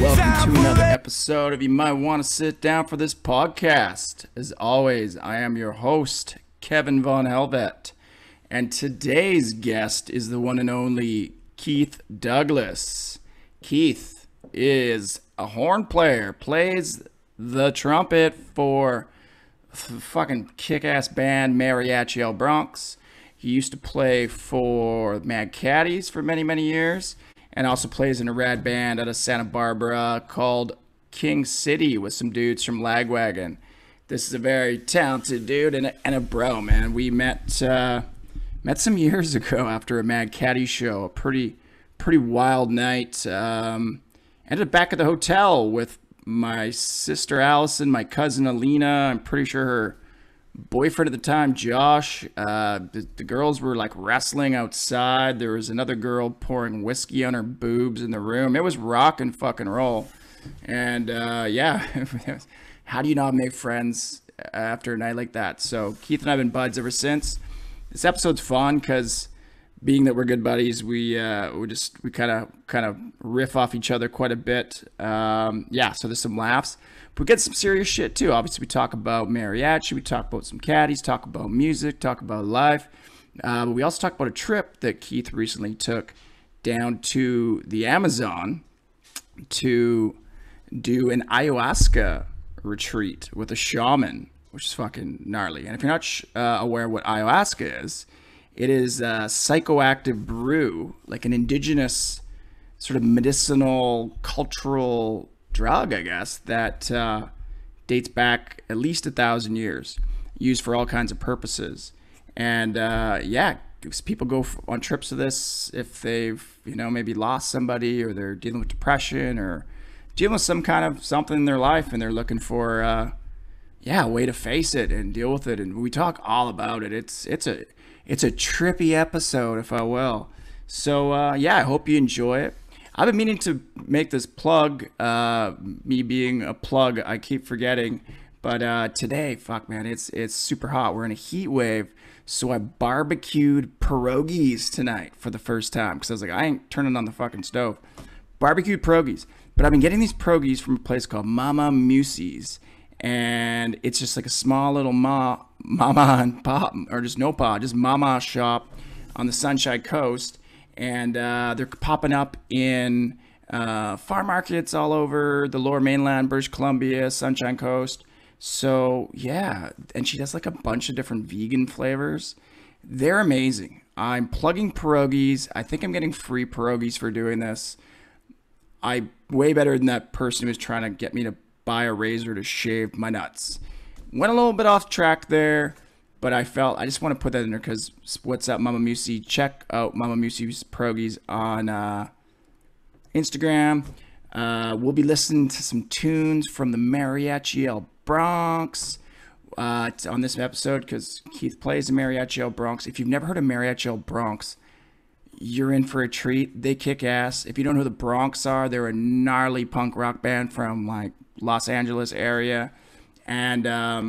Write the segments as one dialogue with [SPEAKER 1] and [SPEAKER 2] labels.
[SPEAKER 1] welcome to another episode of You Might Want to Sit Down for This Podcast. As always, I am your host, Kevin Von Helvet, and today's guest is the one and only Keith Douglas. Keith is a horn player, plays the trumpet for fucking kick-ass band Mariachi el Bronx. He used to play for Mad Caddies for many, many years, and also plays in a rad band out of Santa Barbara called King City with some dudes from Lagwagon. This is a very talented dude and a bro, man. We met some years ago after a Mad Caddy show, a pretty wild night. Ended up back at the hotel with my sister Allison, my cousin Alina. I'm pretty sure her boyfriend at the time, Josh. The girls were like wrestling outside. There was another girl pouring whiskey on her boobs in the room. It was rock and fucking roll. And yeah, how do you not make friends after a night like that? So Keith and I have been buds ever since. This episode's fun because being that we're good buddies, we kind of riff off each other quite a bit. Yeah, so there's some laughs. But we get some serious shit too. Obviously, we talk about mariachi, we talk about some caddies, talk about music, talk about life. But we also talk about a trip that Keith recently took down to the Amazon to do an ayahuasca retreat with a shaman, which is fucking gnarly. And if you're not aware what ayahuasca is, it is a psychoactive brew, like an indigenous sort of medicinal, cultural drug, I guess, that dates back at least 1,000 years, used for all kinds of purposes. And yeah, people go on trips to this if they've, maybe lost somebody, or they're dealing with depression, or dealing with some kind of something in their life, and they're looking for a way to face it and deal with it. And we talk all about it. It's a trippy episode, if I will. So yeah, I hope you enjoy it. I've been meaning to make this plug, me being a plug, I keep forgetting. But today, fuck man, it's super hot. We're in a heat wave. So I barbecued pierogies tonight for the first time. Because I was like, I ain't turning on the fucking stove. Barbecued pierogies. But I've been getting these pierogies from a place called Mama Musie's. And it's just like a small little mama and pop, or just no pa, just mama shop on the Sunshine Coast. And they're popping up in farm markets all over the lower mainland, British Columbia, Sunshine Coast. So yeah, and she does like a bunch of different vegan flavors. They're amazing. I'm plugging pierogies. I think I'm getting free pierogies for doing this. I'm way better than that person who was trying to get me to buy a razor to shave my nuts. Went a little bit off track there, but I just want to put that in there because what's up, Mama Musi? Check out Mama Musi's pierogies on Instagram. We'll be listening to some tunes from the Mariachi el Bronx on this episode because Keith plays the Mariachi el Bronx. If you've never heard of Mariachi el Bronx, you're in for a treat. They kick ass. If you don't know who the Bronx are, they're a gnarly punk rock band from like Los Angeles area. And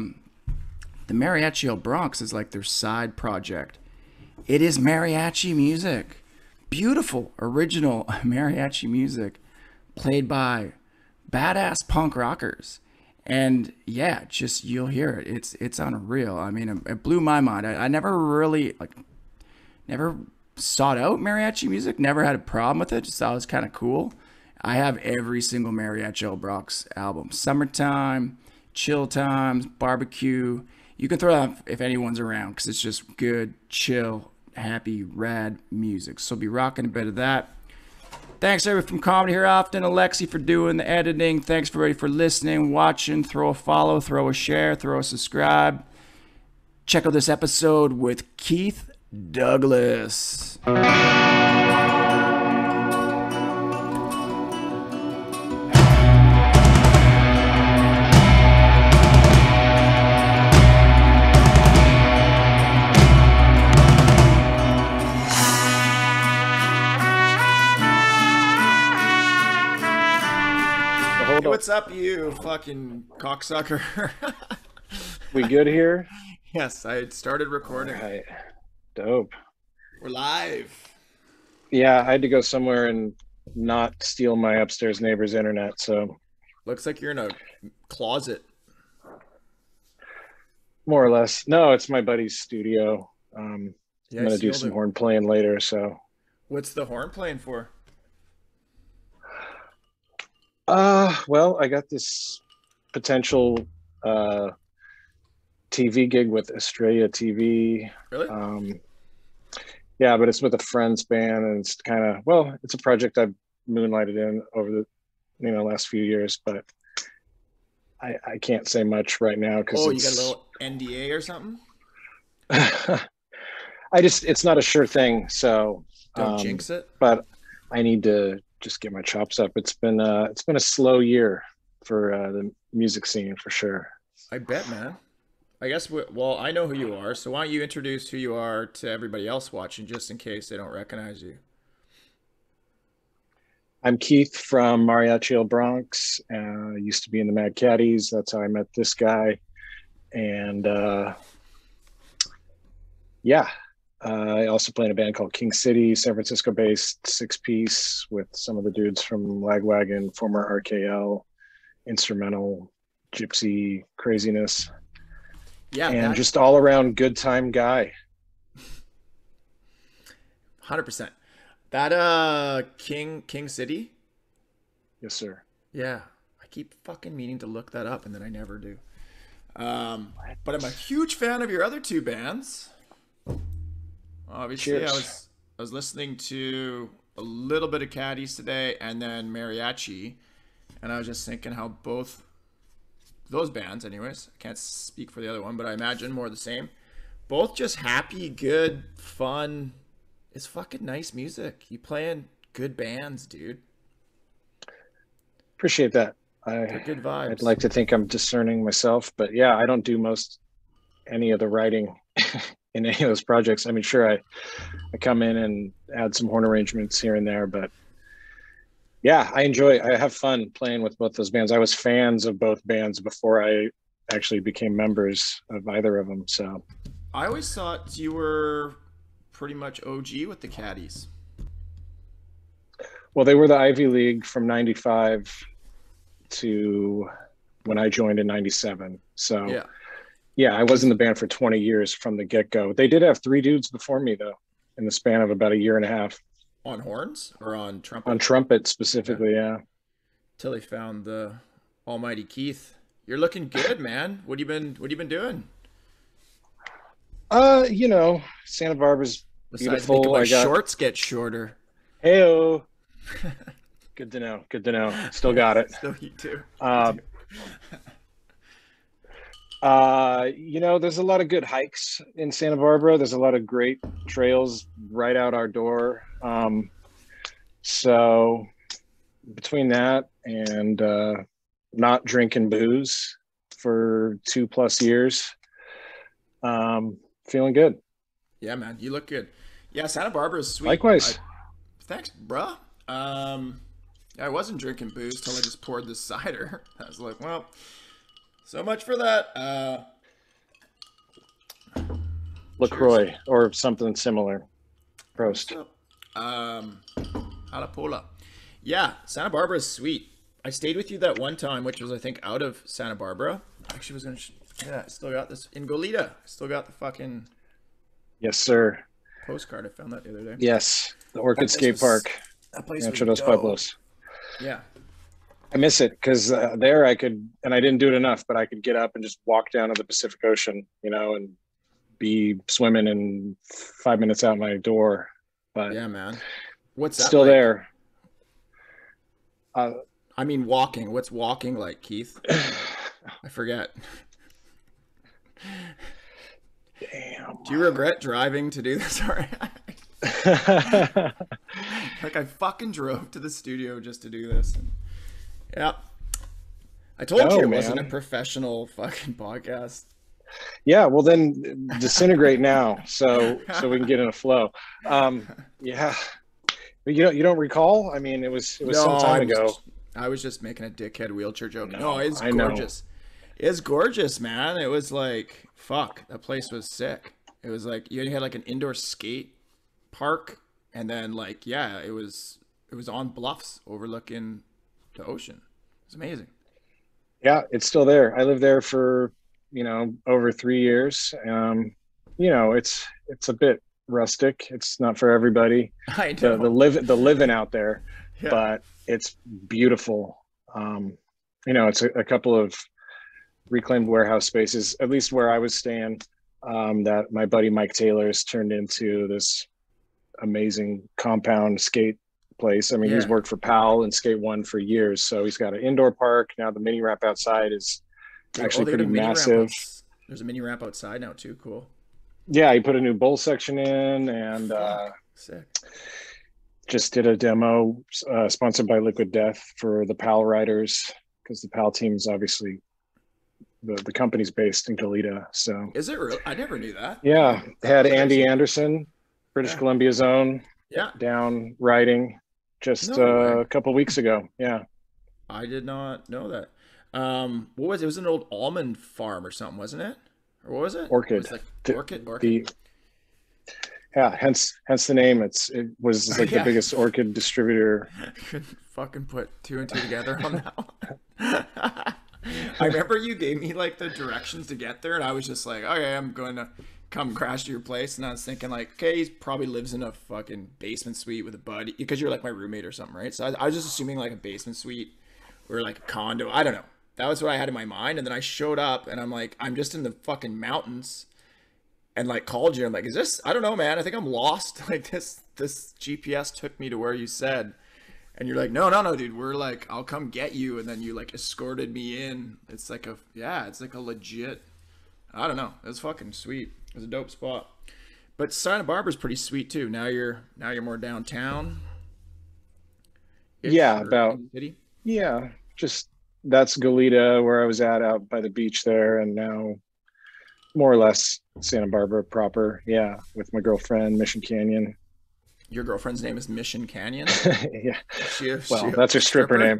[SPEAKER 1] the Mariachi el Bronx is like their side project. It is mariachi music. Beautiful, original mariachi music played by badass punk rockers. And yeah, just you'll hear it. It's unreal. I mean, it blew my mind. I never really never sought out mariachi music, never had a problem with it, just thought it was kind of cool. I have every single Mariachi el Bronx album. Summertime, Chill Times, Barbecue. You can throw that if anyone's around because it's just good, chill, happy, rad music. So be rocking a bit of that. Thanks everybody from Comedy Here Often, Alexi for doing the editing. Thanks everybody for listening, watching. Throw a follow, throw a share, throw a subscribe. Check out this episode with Keith Douglas. What's up, you fucking cocksucker?
[SPEAKER 2] We good here?
[SPEAKER 1] Yes, I had started recording.
[SPEAKER 2] All right. Dope.
[SPEAKER 1] We're live.
[SPEAKER 2] Yeah, I had to go somewhere and not steal my upstairs neighbor's internet. So
[SPEAKER 1] Looks like you're in a closet.
[SPEAKER 2] more or less, no, it's my buddy's studio.
[SPEAKER 1] Yeah,
[SPEAKER 2] I'm
[SPEAKER 1] I
[SPEAKER 2] gonna
[SPEAKER 1] see
[SPEAKER 2] do
[SPEAKER 1] all
[SPEAKER 2] some
[SPEAKER 1] the.
[SPEAKER 2] horn playing later. So,
[SPEAKER 1] What's the horn playing for?
[SPEAKER 2] well, I got this potential uh TV gig with Australia TV.
[SPEAKER 1] Really?
[SPEAKER 2] Um, yeah, but it's with a friend's band, and it's kind of well, it's a project I've moonlighted in over the last few years, but I can't say much right now because
[SPEAKER 1] Oh, you got a
[SPEAKER 2] it's
[SPEAKER 1] little NDA or something?
[SPEAKER 2] it's not a sure thing. So,
[SPEAKER 1] Don't jinx it.
[SPEAKER 2] but I need to just get my chops up. It's been a slow year for the music scene for sure.
[SPEAKER 1] I bet, man. I guess, well, I know who you are, so why don't you introduce who you are to everybody else watching just in case they don't recognize you?
[SPEAKER 2] I'm Keith from Mariachi el Bronx. Used to be in the Mad Caddies. That's how I met this guy. And yeah, I also play in a band called King City, San Francisco-based six-piece with some of the dudes from Lagwagon, former RKL, instrumental, gypsy craziness,
[SPEAKER 1] Yeah,
[SPEAKER 2] and
[SPEAKER 1] that
[SPEAKER 2] just all-around good time guy.
[SPEAKER 1] 100%. That King City?
[SPEAKER 2] Yes, sir.
[SPEAKER 1] Yeah. I keep fucking meaning to look that up and then I never do. But I'm a huge fan of your other two bands. Obviously,
[SPEAKER 2] Cheers.
[SPEAKER 1] I was listening to a little bit of Caddies today and then Mariachi, and I was just thinking how both those bands, anyways, I can't speak for the other one, but I imagine more the same. Both just happy, good, fun. It's fucking nice music. You playing good bands, dude.
[SPEAKER 2] Appreciate that.
[SPEAKER 1] They're good
[SPEAKER 2] I'd
[SPEAKER 1] vibes.
[SPEAKER 2] like to think I'm discerning myself, but yeah, I don't do most any of the writing in any of those projects. I mean, sure, I come in and add some horn arrangements here and there, but yeah, I have fun playing with both those bands. I was fans of both bands before I actually became members of either of them. So,
[SPEAKER 1] I always thought you were pretty much OG with the Caddies.
[SPEAKER 2] well, they were the Ivy League from 95 to when I joined in 97. So,
[SPEAKER 1] Yeah.
[SPEAKER 2] yeah, I was in the band for 20 years from the get-go. They did have three dudes before me though, in the span of about a year and a half.
[SPEAKER 1] On horns or on
[SPEAKER 2] On
[SPEAKER 1] trumpet?
[SPEAKER 2] trumpet
[SPEAKER 1] Yeah.
[SPEAKER 2] specifically, yeah.
[SPEAKER 1] Till they found the almighty Keith. You're looking good, man. What you been doing?
[SPEAKER 2] Santa Barbara's
[SPEAKER 1] Besides making
[SPEAKER 2] beautiful.
[SPEAKER 1] my
[SPEAKER 2] I got
[SPEAKER 1] shorts get shorter.
[SPEAKER 2] heyo. Good to know. Good to know. Still got it.
[SPEAKER 1] Still you too.
[SPEAKER 2] Uh, there's a lot of good hikes in Santa Barbara. There's a lot of great trails right out our door. So between that and not drinking booze for 2+ years, feeling good.
[SPEAKER 1] Yeah, man, you look good. Yeah, Santa Barbara is sweet.
[SPEAKER 2] Likewise.
[SPEAKER 1] Thanks, bruh. I wasn't drinking booze till I just poured this cider. I was like, well, so much for that.
[SPEAKER 2] LaCroix or something similar. Prost.
[SPEAKER 1] So, Alapola. Yeah, Santa Barbara is sweet. I stayed with you that one time, which was, I think, out of Santa Barbara. Actually, was gonna. Yeah, I still got this in Goleta. I still got the fucking
[SPEAKER 2] Yes, sir.
[SPEAKER 1] postcard. I found that the other day.
[SPEAKER 2] Yes, the Orchid
[SPEAKER 1] That place
[SPEAKER 2] Skate
[SPEAKER 1] was-
[SPEAKER 2] Park,
[SPEAKER 1] That place
[SPEAKER 2] Rancho
[SPEAKER 1] was
[SPEAKER 2] dos
[SPEAKER 1] dope.
[SPEAKER 2] Pueblos.
[SPEAKER 1] Yeah.
[SPEAKER 2] I miss it because there I could, and I didn't do it enough, but I could get up and just walk down to the Pacific Ocean, and be swimming in 5 minutes out my door. But
[SPEAKER 1] Yeah, man. What's that
[SPEAKER 2] still
[SPEAKER 1] like?
[SPEAKER 2] there.
[SPEAKER 1] I mean, walking. What's walking like, Keith? I forget.
[SPEAKER 2] Damn.
[SPEAKER 1] Do you regret driving to do this? Like I fucking drove to the studio just to do this. Yeah. I told you it wasn't a
[SPEAKER 2] man.
[SPEAKER 1] professional fucking podcast.
[SPEAKER 2] Yeah, well then disintegrate now, so we can get in a flow. Yeah, but you don't recall? I mean, it was some time ago.
[SPEAKER 1] I was just making a dickhead wheelchair joke.
[SPEAKER 2] No,
[SPEAKER 1] No, it's
[SPEAKER 2] I know.
[SPEAKER 1] gorgeous. It's gorgeous, man. It was like, fuck, that place was sick. It was like, you had like an indoor skate park, and then like, yeah, it was it was on bluffs overlooking the ocean. It's amazing.
[SPEAKER 2] Yeah, it's still there. I lived there for, over 3 years. It's a bit rustic. It's not for everybody.
[SPEAKER 1] I know.
[SPEAKER 2] The living out there,
[SPEAKER 1] Yeah.
[SPEAKER 2] but it's beautiful. It's a couple of reclaimed warehouse spaces, at least where I was staying, that my buddy Mike Taylor's turned into this amazing compound skate place. I mean, he's worked for PAL and Skate One for years, so he's got an indoor park now. The mini ramp outside is actually pretty massive.
[SPEAKER 1] There's a mini ramp outside now too. Cool.
[SPEAKER 2] Yeah, he put a new bowl section in, and
[SPEAKER 1] sick.
[SPEAKER 2] Just did a demo sponsored by Liquid Death for the PAL riders, because the PAL team is obviously the company's based in Goleta. So
[SPEAKER 1] is it real? I never knew that.
[SPEAKER 2] Yeah, had Andy Anderson, British Columbia's own, down riding just a couple weeks ago. Yeah,
[SPEAKER 1] I did not know that. What was it? It was an old almond farm or something, wasn't it? Or what was it?
[SPEAKER 2] Orchid.
[SPEAKER 1] It was like orchid.
[SPEAKER 2] Yeah, hence the name. It was like the biggest orchid distributor.
[SPEAKER 1] I couldn't fucking put two and two together on that one. I remember you gave me like the directions to get there, and I was just like, okay, I'm going to come crash to your place. And I was thinking like, okay, he probably lives in a fucking basement suite with a buddy, because you're like my roommate or something, right? So I was just assuming like a basement suite or like a condo. I don't know. That was what I had in my mind. And then I showed up and I'm like, I'm just in the fucking mountains, and like called you. I'm like, is this, I don't know, man. I think I'm lost. Like this GPS took me to where you said. And you're like, no, dude. We're like, I'll come get you. And then you like escorted me in. It's like it's like a legit, I don't know. It was fucking sweet. It was a dope spot. But Santa Barbara's pretty sweet too. Now you're more downtown.
[SPEAKER 2] Yeah, about
[SPEAKER 1] city.
[SPEAKER 2] Yeah, just that's Goleta, where I was out by the beach there, and now more or less Santa Barbara proper. Yeah, with my girlfriend, Mission Canyon.
[SPEAKER 1] Your girlfriend's name is Mission Canyon?
[SPEAKER 2] Yeah. That's her stripper name.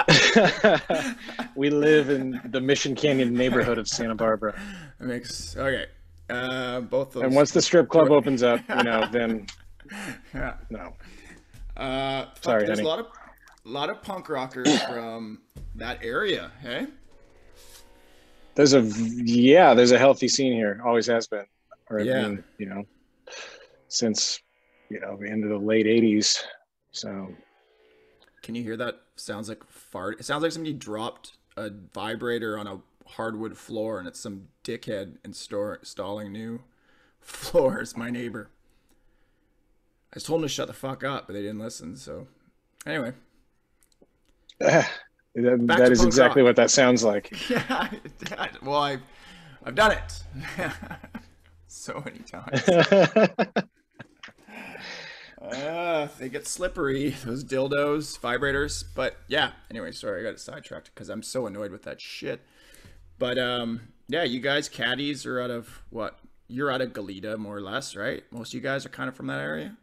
[SPEAKER 2] We live in the Mission Canyon neighborhood of Santa Barbara.
[SPEAKER 1] That makes okay. Both those.
[SPEAKER 2] And once the strip club opens up, then no. Sorry,
[SPEAKER 1] there's
[SPEAKER 2] honey.
[SPEAKER 1] a lot of punk rockers from that area, hey?
[SPEAKER 2] There's a healthy scene here. Always has been. Or I mean, since the end of the late 80s. So
[SPEAKER 1] can you hear that? Sounds like fart. It sounds like somebody dropped a vibrator on a hardwood floor, and it's some dickhead installing new floors. My neighbor. I just told him to shut the fuck up, but they didn't listen. So anyway,
[SPEAKER 2] that is exactly what that sounds like.
[SPEAKER 1] Yeah. Well, I've done it so many times. They get slippery, those dildos, vibrators. But yeah, anyway, sorry, I got sidetracked because I'm so annoyed with that shit. But you guys, Caddies, are out of what? You're out of Goleta, more or less, right? Most of you guys are kind of from that area.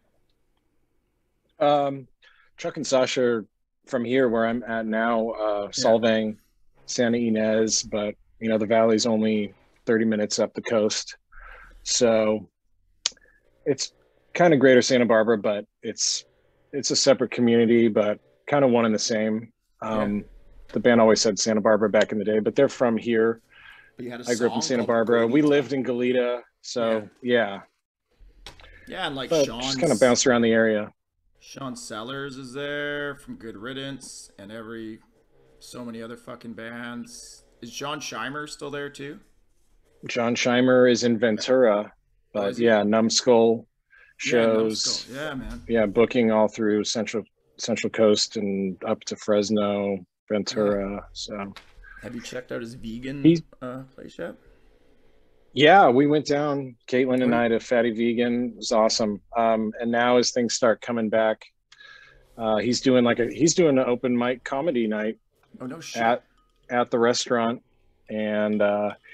[SPEAKER 2] Chuck and Sasha are from here where I'm at now, Solvang, Santa Ynez, but the valley's only 30 minutes up the coast. So it's kind of greater Santa Barbara, but it's a separate community, but kind of one and the same. The band always said Santa Barbara back in the day, but they're from here. I grew up in Santa Barbara. We lived in Goleta, so yeah,
[SPEAKER 1] and like
[SPEAKER 2] but
[SPEAKER 1] Sean
[SPEAKER 2] just kind of bounced around the area.
[SPEAKER 1] Sean Sellers is there from Good Riddance, and so many other fucking bands. Is John Scheimer still there too?
[SPEAKER 2] John Scheimer is in Ventura, but Numbskull shows.
[SPEAKER 1] Yeah, man.
[SPEAKER 2] Yeah, booking all through Central Coast and up to Fresno, Ventura. Yeah. So,
[SPEAKER 1] have you checked out his vegan place yet?
[SPEAKER 2] Yeah, we went down, Caitlin and I, to Fatty Vegan. It was awesome. And now as things start coming back, he's doing an open mic comedy night.
[SPEAKER 1] Oh no shit!
[SPEAKER 2] At the restaurant, and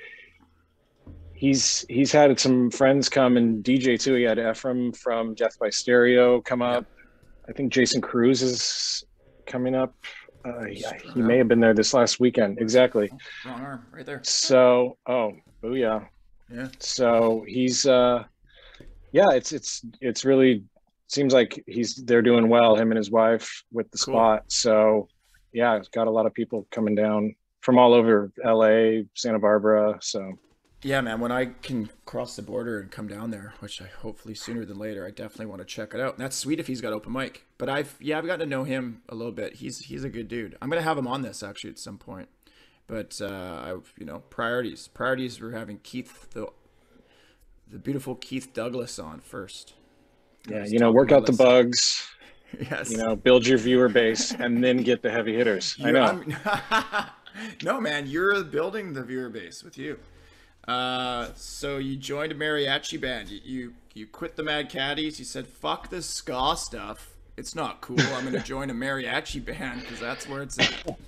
[SPEAKER 2] he's had some friends come and DJ too. He had Ephraim from Death by Stereo come up. I think Jason Cruz is coming up. He may have been there this last weekend. Exactly.
[SPEAKER 1] Oh, wrong arm, right there.
[SPEAKER 2] So, booyah.
[SPEAKER 1] Yeah.
[SPEAKER 2] So he's it's really seems like they're doing well, him and his wife, with the
[SPEAKER 1] Cool.
[SPEAKER 2] spot. So yeah, it's got a lot of people coming down from all over LA, Santa Barbara. So
[SPEAKER 1] Yeah, man, when I can cross the border and come down there, which I hopefully sooner than later, I definitely want to check it out. And that's sweet if he's got open mic. But I've gotten to know him a little bit. He's a good dude. I'm gonna have him on this actually at some point. But priorities. Priorities were having Keith, the beautiful Keith Douglas on first.
[SPEAKER 2] Yeah, work out the bugs.
[SPEAKER 1] Yes.
[SPEAKER 2] Build your viewer base and then get the heavy hitters. I know.
[SPEAKER 1] No, man, you're building the viewer base with you. So you joined a mariachi band. You quit the Mad Caddies. You said, "Fuck this ska stuff. It's not cool. I'm gonna join a mariachi band because that's where it's at."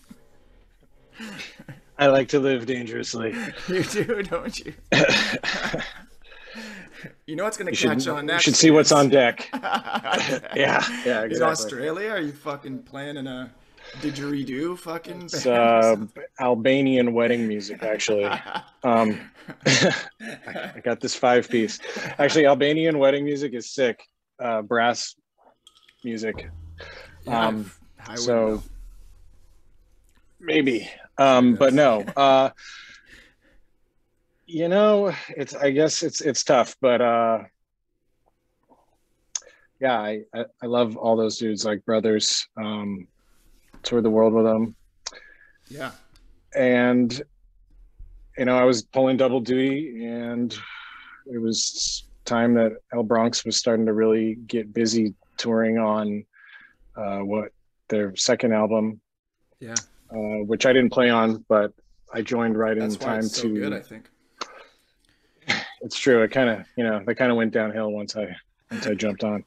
[SPEAKER 2] I like to live dangerously.
[SPEAKER 1] You do, don't you? You know what's gonna catch on next?
[SPEAKER 2] You should see what's on deck. Yeah, exactly.
[SPEAKER 1] In Australia, are you fucking playing in a didgeridoo fucking
[SPEAKER 2] It's
[SPEAKER 1] Albanian
[SPEAKER 2] wedding music, actually. I got this 5-piece. Actually, Albanian wedding music is sick. Brass music.
[SPEAKER 1] Yeah,
[SPEAKER 2] so maybe. But no. I guess it's tough, but yeah, I love all those dudes, like brothers. Toured the world with them.
[SPEAKER 1] Yeah.
[SPEAKER 2] And I was pulling double duty, and it was time that El Bronx was starting to really get busy touring on their second album.
[SPEAKER 1] Yeah.
[SPEAKER 2] Which I didn't play on, but I joined right in time
[SPEAKER 1] it's so good, I think.
[SPEAKER 2] It's true. It kind of, they kind of went downhill once I jumped on.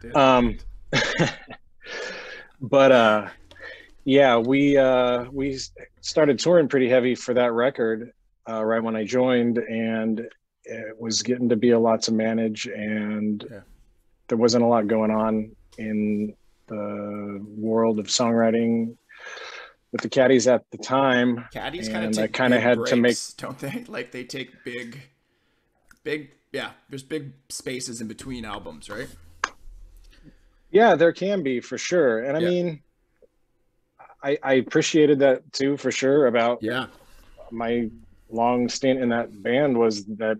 [SPEAKER 2] But yeah, we started touring pretty heavy for that record right when I joined, and it was getting to be a lot to manage, and there wasn't a lot going on in the world of songwriting with the Caddies at the time.
[SPEAKER 1] Caddies
[SPEAKER 2] kind of had breaks, to make,
[SPEAKER 1] don't they? Like they take big, yeah. There's big spaces in between albums, right?
[SPEAKER 2] Yeah, there can be, for sure. And I mean, I appreciated that too, for sure. About my long stint in that band was that,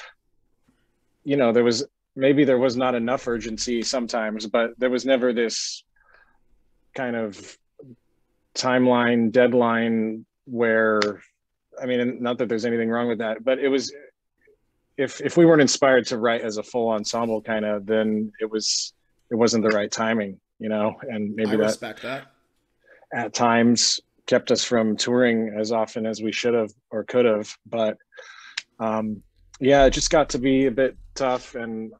[SPEAKER 2] there was not enough urgency sometimes, but there was never this kind of timeline deadline where, I mean, not that there's anything wrong with that, but it was, if we weren't inspired to write as a full ensemble kind of, then it wasn't the right timing, and maybe
[SPEAKER 1] I respect that
[SPEAKER 2] at times kept us from touring as often as we should have or could have. But it just got to be a bit tough, and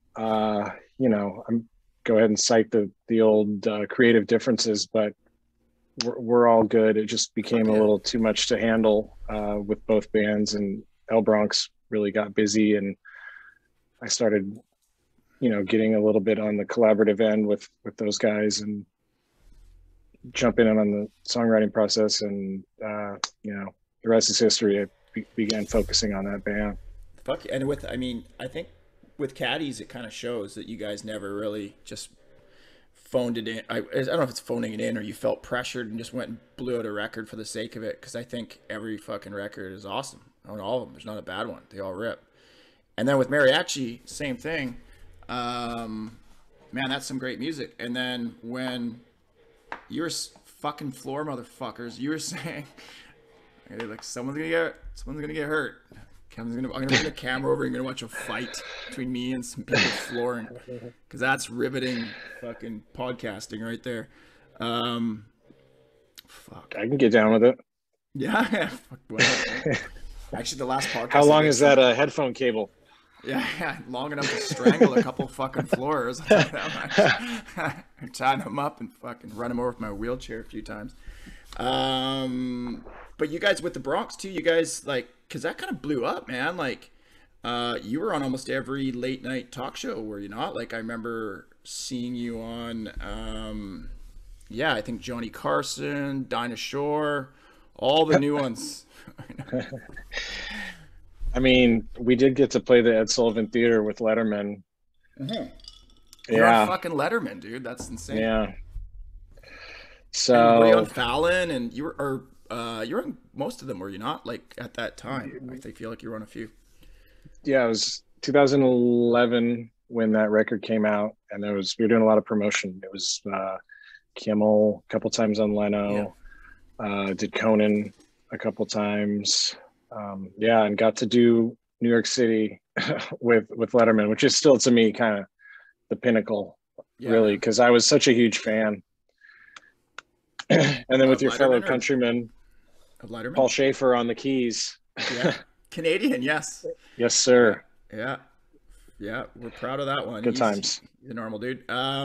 [SPEAKER 2] I'm go ahead and cite the old creative differences, but we're all good. It just became a little too much to handle with both bands, and El Bronx really got busy, and I started getting a little bit on the collaborative end with those guys, and jumping in on the songwriting process, and the rest is history. I began focusing on that band.
[SPEAKER 1] And I think with Caddies, it kind of shows that you guys never really just phoned it in. I don't know if it's phoning it in or you felt pressured and just went and blew out a record for the sake of it, because I think every fucking record is awesome. I own all of them. There's not a bad one. They all rip. And then with Mariachi, same thing. Man, that's some great music. And then when you were fucking floor motherfuckers, you were saying, like, someone's gonna get hurt. I'm gonna bring the camera over and I'm gonna watch a fight between me and some people flooring, because that's riveting fucking podcasting right there. Fuck.
[SPEAKER 2] I can get down with it.
[SPEAKER 1] Yeah. Fuck, actually, the last podcast.
[SPEAKER 2] How long is that headphone cable?
[SPEAKER 1] Yeah, long enough to strangle a couple fucking floors. I tied them up and fucking run them over with my wheelchair a few times. But you guys with the Bronx too, you guys, like, because that kind of blew up, man. Like, you were on almost every late night talk show, were you not? Like, I remember seeing you on, I think Johnny Carson, Dinah Shore, all the new ones. I
[SPEAKER 2] mean, we did get to play the Ed Sullivan Theater with Letterman.
[SPEAKER 1] You're on
[SPEAKER 2] Yeah.
[SPEAKER 1] fucking Letterman, dude. That's insane.
[SPEAKER 2] Yeah.
[SPEAKER 1] And were you on
[SPEAKER 2] So
[SPEAKER 1] Fallon? And you were on most of them, were you not? Like at that time, feel like you were on a few.
[SPEAKER 2] yeah, it was 2011 when that record came out, and we were doing a lot of promotion. It was Kimmel a couple times on
[SPEAKER 1] Yeah.
[SPEAKER 2] Leno, did Conan a couple times. Yeah, and got to do New York City with Letterman, which is still to me kind of the pinnacle,
[SPEAKER 1] Yeah,
[SPEAKER 2] really,
[SPEAKER 1] man.
[SPEAKER 2] because I was such a huge fan. And then with
[SPEAKER 1] Of
[SPEAKER 2] your fellow
[SPEAKER 1] Letterman or
[SPEAKER 2] countryman
[SPEAKER 1] of Letterman?
[SPEAKER 2] Paul Schaefer on the keys.
[SPEAKER 1] Yeah. Canadian, yes.
[SPEAKER 2] Yes,
[SPEAKER 1] Yeah.
[SPEAKER 2] sir.
[SPEAKER 1] Yeah. Yeah. We're proud of that one.
[SPEAKER 2] Good
[SPEAKER 1] He's
[SPEAKER 2] times.
[SPEAKER 1] the normal dude.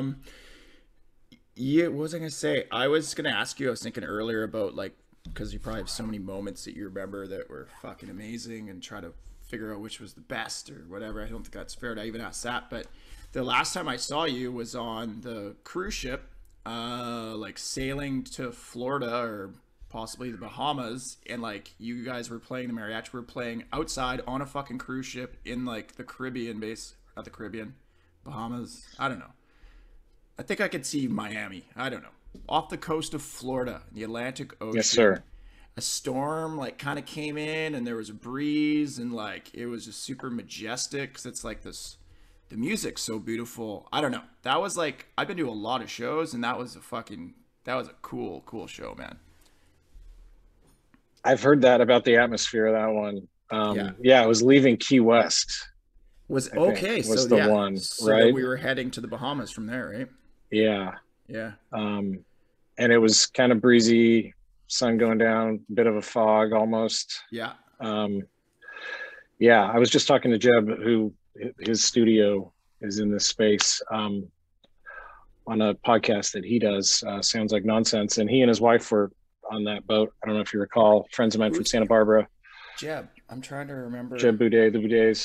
[SPEAKER 1] Yeah, what was I gonna say? I was gonna ask you, I was thinking earlier about like because you probably have so many moments that you remember that were fucking amazing and try to figure out which was the best or whatever. I don't think that's fair to even ask that, but the last time I saw you was on the cruise ship, like sailing to Florida or possibly the Bahamas, and like you guys were playing the mariachi were playing outside on a fucking cruise ship in like the Caribbean base, not the Caribbean, Bahamas. I don't know. I think I could see Miami. I don't know. Off the coast of Florida, the Atlantic Ocean.
[SPEAKER 2] Yes, sir.
[SPEAKER 1] A storm like kind of came in and there was a breeze and like it was just super majestic cuz it's like this the music's so beautiful. I don't know. That was like I've been to a lot of shows and that was a cool show, man.
[SPEAKER 2] I've heard that about the atmosphere of that one.
[SPEAKER 1] Yeah.
[SPEAKER 2] Yeah, it was leaving Key West,
[SPEAKER 1] Was
[SPEAKER 2] I think,
[SPEAKER 1] okay,
[SPEAKER 2] was
[SPEAKER 1] so
[SPEAKER 2] the
[SPEAKER 1] yeah.
[SPEAKER 2] one,
[SPEAKER 1] So
[SPEAKER 2] right?
[SPEAKER 1] then we were heading to the Bahamas from there, right?
[SPEAKER 2] Yeah.
[SPEAKER 1] Yeah.
[SPEAKER 2] And it was kind of breezy, sun going down, bit of a fog almost.
[SPEAKER 1] Yeah.
[SPEAKER 2] Yeah, I was just talking to Jeb, who his studio is in this space, on a podcast that he does, Sounds Like Nonsense. And he and his wife were on that boat. I don't know if you recall, friends of mine from Santa Barbara.
[SPEAKER 1] Jeb. I'm trying to remember.
[SPEAKER 2] Jeb Boudet, the Boudets.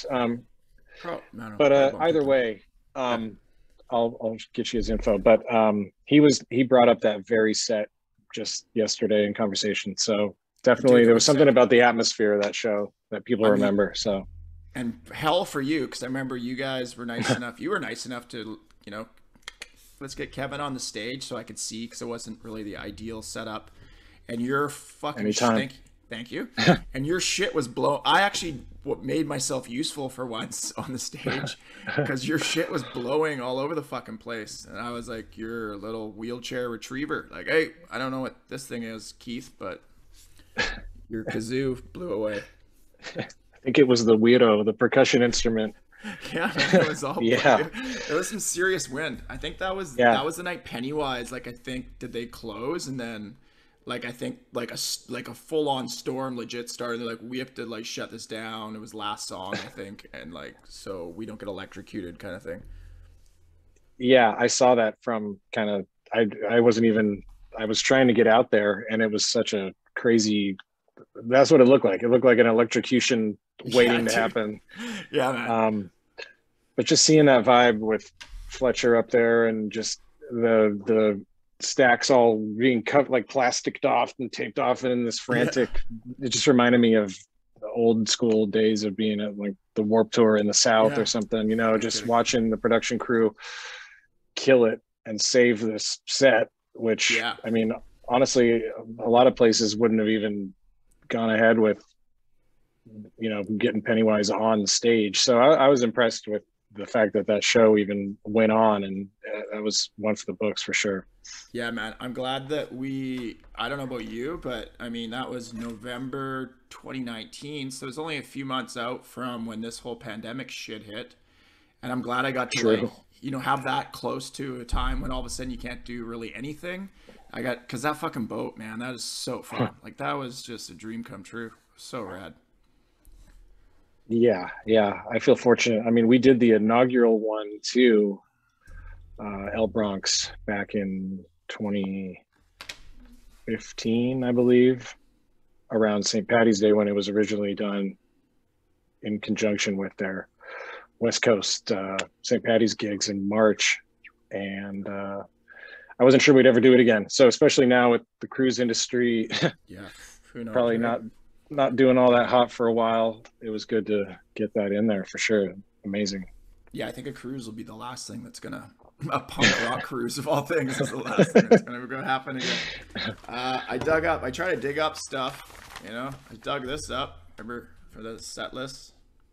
[SPEAKER 1] No,
[SPEAKER 2] But
[SPEAKER 1] I bumped
[SPEAKER 2] either
[SPEAKER 1] into him.
[SPEAKER 2] way,
[SPEAKER 1] Yeah.
[SPEAKER 2] I'll get you his info. But he brought up that very set just yesterday in conversation. So definitely
[SPEAKER 1] Dude, it
[SPEAKER 2] there was
[SPEAKER 1] was
[SPEAKER 2] something
[SPEAKER 1] sick.
[SPEAKER 2] about the atmosphere of that show that people
[SPEAKER 1] I mean,
[SPEAKER 2] remember. So
[SPEAKER 1] and hell for you because I remember you guys were nice enough. You were nice enough to, let's get Kevin on the stage so I could see because it wasn't really the ideal setup. And your fucking
[SPEAKER 2] Anytime.
[SPEAKER 1] thank you. And your shit was blown. I actually made myself useful for once on the stage because your shit was blowing all over the fucking place. And I was like, you're a little wheelchair retriever. Like, hey, I don't know what this thing is, Keith, but your kazoo blew away.
[SPEAKER 2] I think it was the weirdo, the percussion instrument.
[SPEAKER 1] Yeah, man, it was all
[SPEAKER 2] Yeah.
[SPEAKER 1] There was some serious wind. I think that was
[SPEAKER 2] Yeah.
[SPEAKER 1] that was the night Pennywise. Like I think did they close and then like I think like a full on storm legit started. They're like we have to like shut this down. It was last song I think and like so we don't get electrocuted kind of thing.
[SPEAKER 2] Yeah, I saw that from kind of I wasn't even I was trying to get out there and it was such a crazy that's what it looked like. It looked like an electrocution waiting to
[SPEAKER 1] dude.
[SPEAKER 2] happen.
[SPEAKER 1] Yeah, man.
[SPEAKER 2] But just seeing that vibe with Fletcher up there and just the stacks all being cut like plasticed off and taped off and in this frantic it just reminded me of the old school days of being at like the Warped Tour in the South or something, just watching the production crew kill it and save this set, which I mean, honestly, a lot of places wouldn't have even gone ahead with, getting Pennywise on stage. So I was impressed with the fact that show even went on, and that was one for the books for sure.
[SPEAKER 1] Yeah, man. I'm glad that I don't know about you, but I mean, that was November 2019. So it was only a few months out from when this whole pandemic shit hit. And I'm glad I got to
[SPEAKER 2] True.
[SPEAKER 1] have that close to a time when all of a sudden you can't do really anything. Cause that fucking boat, man, that is so fun. Like that was just a dream come true. So rad.
[SPEAKER 2] Yeah. I feel fortunate. I mean, we did the inaugural one too, El Bronx back in 2015, I believe, around St. Patty's Day when it was originally done in conjunction with their West Coast St. Patty's gigs in March. And I wasn't sure we'd ever do it again. So especially now with the cruise industry,
[SPEAKER 1] Yeah. Who knows?
[SPEAKER 2] probably
[SPEAKER 1] right?
[SPEAKER 2] not doing all that hot for a while. It was good to get that in there for sure. Amazing.
[SPEAKER 1] Yeah, I think a cruise will be the last thing that's gonna a punk rock cruise of all things is the last thing that's going to happen again. I tried to dig up stuff, you know. I dug this up, remember, for the set list.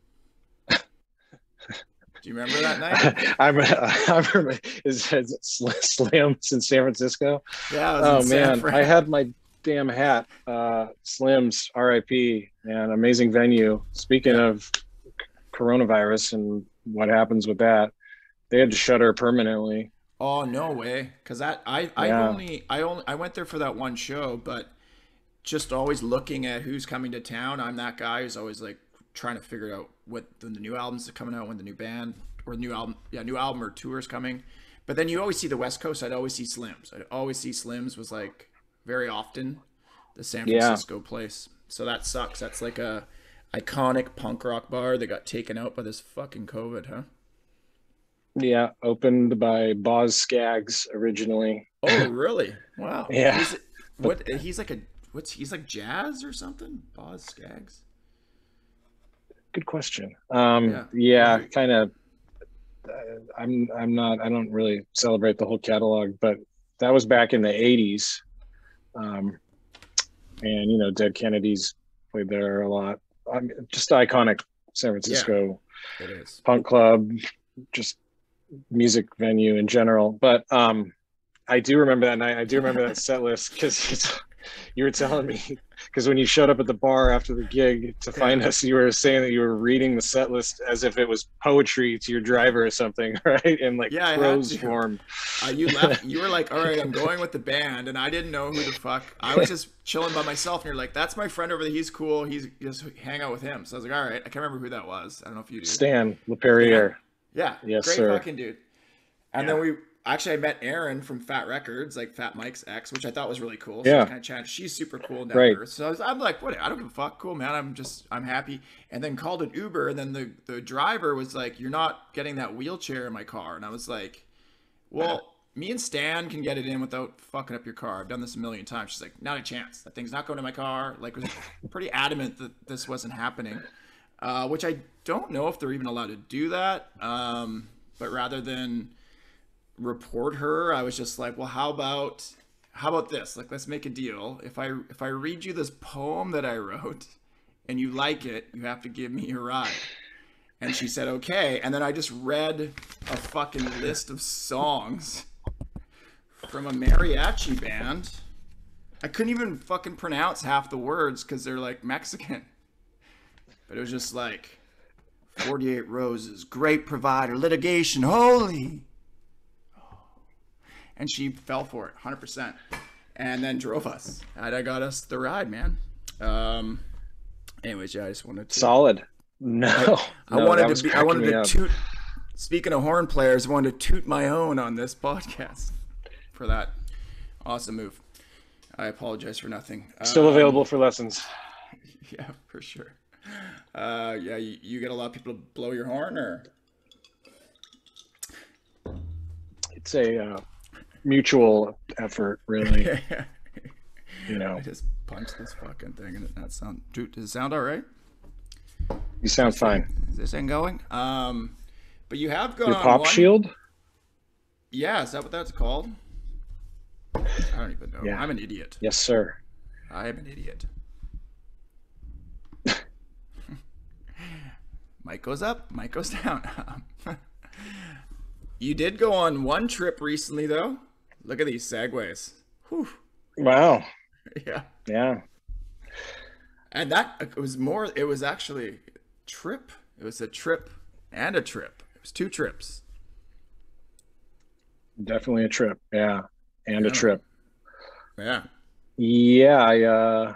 [SPEAKER 1] Do you remember that night?
[SPEAKER 2] I remember. Is Slim's in San Francisco?
[SPEAKER 1] Yeah.
[SPEAKER 2] Oh man, I had my damn hat. Slim's, R.I.P. Man, amazing venue. Speaking of coronavirus and what happens with that, they had to shutter permanently.
[SPEAKER 1] Oh no way! Because I went there for that one show, but just always looking at who's coming to town. I'm that guy who's always like trying to figure out what the new albums are coming out, when the new band or new album or tour is coming. But then you always see the West Coast. I'd always see Slim's was like very often the San Francisco place. So that sucks. That's like a iconic punk rock bar that got taken out by this fucking COVID, huh?
[SPEAKER 2] Yeah, opened by Boz Scaggs originally.
[SPEAKER 1] Oh, really? Wow.
[SPEAKER 2] Yeah.
[SPEAKER 1] He's like jazz or something? Boz Scaggs?
[SPEAKER 2] Good question. Yeah, kind of. I don't really celebrate the whole catalog, but that was back in the 80s. And, you know, Dead Kennedys played there a lot. Just iconic San Francisco punk club, just music venue in general. But I do remember that night. I do remember that set list because you were telling me, because when you showed up at the bar after the gig to find us, you were saying that you were reading the set list as if it was poetry to your driver or something, right? In like prose form.
[SPEAKER 1] You left. You were like, "All right, I'm going with the band," and I didn't know who the fuck. I was just chilling by myself, and you're like, "That's my friend over there. He's cool. He's just hang out with him." So I was like, "All right." I can't remember who that was. I don't know if you do.
[SPEAKER 2] Stan LePerrier.
[SPEAKER 1] Yeah.
[SPEAKER 2] Yes,
[SPEAKER 1] great
[SPEAKER 2] sir.
[SPEAKER 1] fucking dude. And then I met Erin from Fat Records, like Fat Mike's ex, which I thought was really cool. So
[SPEAKER 2] yeah.
[SPEAKER 1] Kind of chatted. She's super cool down there. So I'm like, what? I don't give a fuck. Cool, man. I'm happy. And then called an Uber, and then the driver was like, "You're not getting that wheelchair in my car." And I was like, "Well, me and Stan can get it in without fucking up your car. I've done this a million times." She's like, "Not a chance. That thing's not going in my car." Like, was pretty adamant that this wasn't happening, which I don't know if they're even allowed to do that. But rather than report her, I was just like, well, how about this? Like, let's make a deal. If I read you this poem that I wrote and you like it, you have to give me a ride. And she said, okay. And then I just read a fucking list of songs from a mariachi band. I couldn't even fucking pronounce half the words because they're like Mexican. But it was just like 48 Roses, Great Provider, Litigation, Holy. And she fell for it 100%, and then drove us. And I got us the ride, man. Anyways, I just wanted to
[SPEAKER 2] solid. I wanted
[SPEAKER 1] to toot. Speaking of horn players, I wanted to toot my own on this podcast for that awesome move. I apologize for nothing.
[SPEAKER 2] Still available for lessons.
[SPEAKER 1] Yeah, for sure. You get a lot of people to blow your horn, or
[SPEAKER 2] it's a mutual effort, really. You know,
[SPEAKER 1] I just punched this fucking thing and that sound. Dude, does it sound all right?
[SPEAKER 2] You sound fine.
[SPEAKER 1] Is this thing going? But you have gone
[SPEAKER 2] your pop shield.
[SPEAKER 1] Yeah, is that what that's called? I don't even know.
[SPEAKER 2] Yeah.
[SPEAKER 1] I'm an idiot.
[SPEAKER 2] Yes, sir.
[SPEAKER 1] I am an idiot. Mic goes up, mic goes down. You did go on one trip recently, though. Look at these segues. Whew.
[SPEAKER 2] Wow.
[SPEAKER 1] Yeah.
[SPEAKER 2] Yeah.
[SPEAKER 1] And that it was actually a trip. It was a trip and a trip. It was two trips.
[SPEAKER 2] Definitely a trip. Yeah. And a trip.
[SPEAKER 1] Yeah.
[SPEAKER 2] Yeah.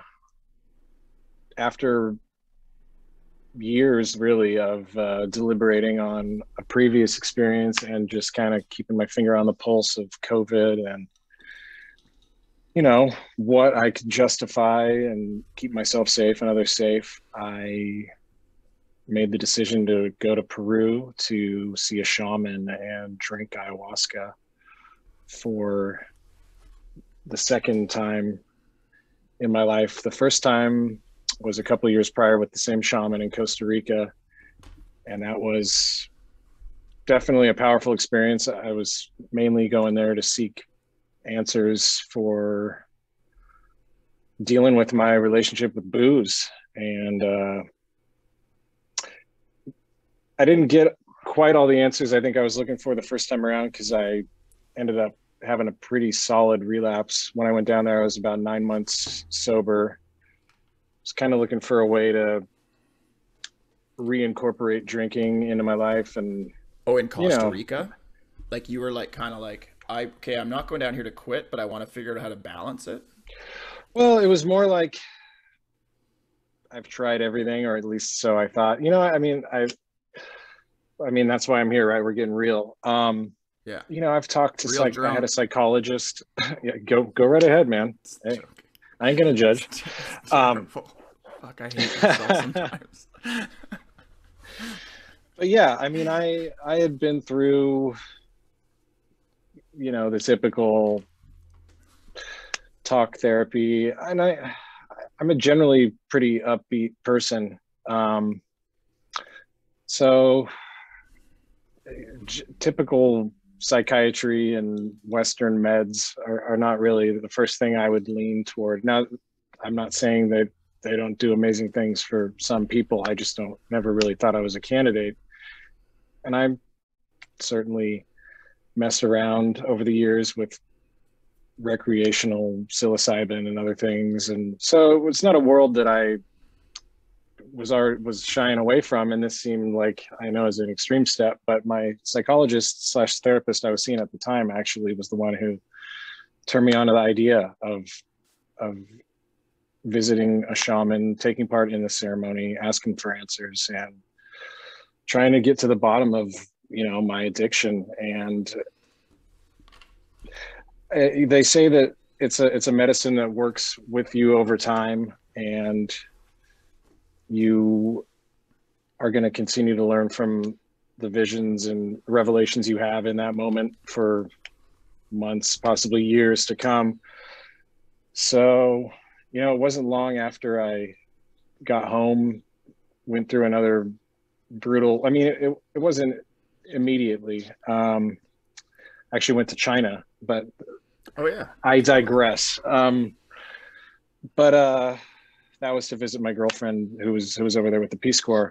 [SPEAKER 2] After years really of deliberating on a previous experience and just kind of keeping my finger on the pulse of COVID and, you know, what I could justify and keep myself safe and others safe, I made the decision to go to Peru to see a shaman and drink ayahuasca for the second time in my life. The first time was a couple of years prior with the same shaman in Costa Rica, and that was definitely a powerful experience. I was mainly going there to seek answers for dealing with my relationship with booze. And I didn't get quite all the answers I think I was looking for the first time around, because I ended up having a pretty solid relapse. When I went down there, I was about 9 months sober. I was kind of looking for a way to reincorporate drinking into my life. And,
[SPEAKER 1] Oh, in
[SPEAKER 2] you
[SPEAKER 1] Costa
[SPEAKER 2] know,
[SPEAKER 1] Rica? Like you were like kind of like, I'm not going down here to quit, but I want to figure out how to balance it.
[SPEAKER 2] well, it was more like I've tried everything, or at least so I thought. I mean, that's why I'm here, right? We're getting real.
[SPEAKER 1] Yeah.
[SPEAKER 2] I've talked to
[SPEAKER 1] Real
[SPEAKER 2] I had a
[SPEAKER 1] drunk.
[SPEAKER 2] psychologist. Yeah, go right ahead, man.
[SPEAKER 1] It's
[SPEAKER 2] Hey,
[SPEAKER 1] joking.
[SPEAKER 2] I ain't gonna judge.
[SPEAKER 1] It's
[SPEAKER 2] Um,
[SPEAKER 1] terrible. Fuck, I hate myself sometimes.
[SPEAKER 2] but yeah, I mean, I had been through, the typical talk therapy, and I'm a generally pretty upbeat person. Um, so typical psychiatry and Western meds are not really the first thing I would lean toward. Now, I'm not saying that they don't do amazing things for some people. I just don't never really thought I was a candidate. And I certainly messed around over the years with recreational psilocybin and other things. And so it's not a world that I was shying away from, and this seemed like, I know, as an extreme step, but my psychologist slash therapist I was seeing at the time actually was the one who turned me on to the idea of visiting a shaman, taking part in the ceremony, asking for answers, and trying to get to the bottom of my addiction. And they say that it's a medicine that works with you over time, and you are going to continue to learn from the visions and revelations you have in that moment for months, possibly years to come. So, it wasn't long after I got home, went through another brutal, I mean, it wasn't immediately. Actually went to China, but
[SPEAKER 1] Oh yeah.
[SPEAKER 2] I digress. But that was to visit my girlfriend who was over there with the Peace Corps.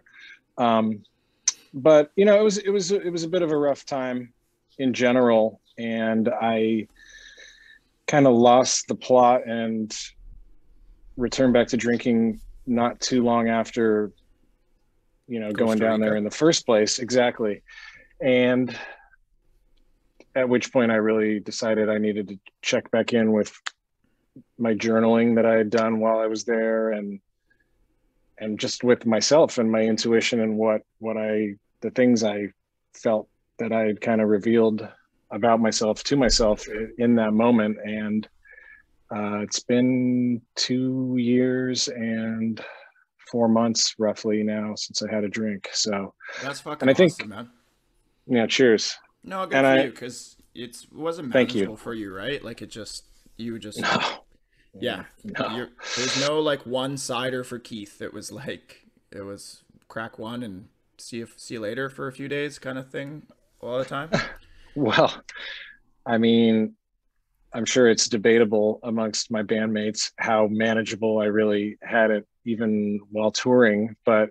[SPEAKER 2] But it was a bit of a rough time in general, and I kind of lost the plot and returned back to drinking not too long after going
[SPEAKER 1] Costa
[SPEAKER 2] down there
[SPEAKER 1] Rica.
[SPEAKER 2] in the first place. Exactly. And at which point I really decided I needed to check back in with my journaling that I had done while I was there, and just with myself and my intuition, and the things I felt that I had kind of revealed about myself to myself in that moment. And it's been 2 years and 4 months roughly now since I had a drink. So,
[SPEAKER 1] That's
[SPEAKER 2] and
[SPEAKER 1] fucking
[SPEAKER 2] I think,
[SPEAKER 1] awesome, man.
[SPEAKER 2] cheers.
[SPEAKER 1] No, good
[SPEAKER 2] And
[SPEAKER 1] for you, because it wasn't
[SPEAKER 2] thank you.
[SPEAKER 1] manageable for you, right? Like you just,
[SPEAKER 2] No,
[SPEAKER 1] yeah.
[SPEAKER 2] no.
[SPEAKER 1] There's no like one sider for Keith. It was crack one and see you later for a few days kind of thing all the time.
[SPEAKER 2] Well, I mean, I'm sure it's debatable amongst my bandmates how manageable I really had it, even while touring. But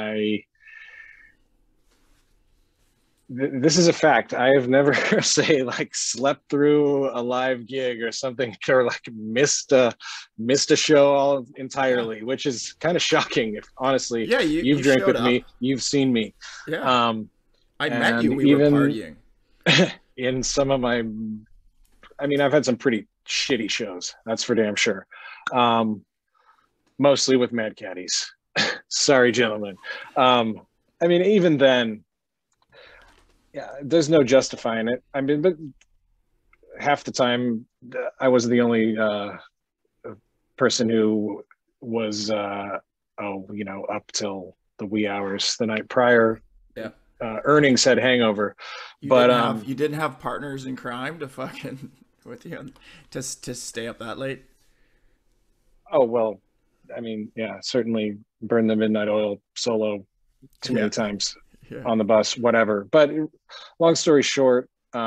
[SPEAKER 2] this is a fact. I have never, say, like, slept through a live gig or something, or like missed a show all
[SPEAKER 1] Yeah.
[SPEAKER 2] entirely, which is kind of shocking. If honestly,
[SPEAKER 1] Yeah,
[SPEAKER 2] you've
[SPEAKER 1] you
[SPEAKER 2] drank
[SPEAKER 1] showed
[SPEAKER 2] with me,
[SPEAKER 1] up.
[SPEAKER 2] you've seen me,
[SPEAKER 1] Yeah.
[SPEAKER 2] um,
[SPEAKER 1] I met
[SPEAKER 2] and
[SPEAKER 1] you, we were
[SPEAKER 2] even
[SPEAKER 1] partying.
[SPEAKER 2] in some of my, I mean, I've had some pretty shitty shows. That's for damn sure. Um, Mostly with Mad Caddies. Sorry, gentlemen. I mean, even then, yeah, there's no justifying it. I mean, but half the time, I was the only person who was, up till the wee hours the night prior.
[SPEAKER 1] Yeah.
[SPEAKER 2] Earnings had hangover,
[SPEAKER 1] You
[SPEAKER 2] but
[SPEAKER 1] didn't have partners in crime to fucking with you to stay up that late.
[SPEAKER 2] oh well. I mean, yeah, certainly burn the midnight oil solo too many
[SPEAKER 1] Yeah.
[SPEAKER 2] times.
[SPEAKER 1] Yeah.
[SPEAKER 2] on the bus, whatever. But long story short,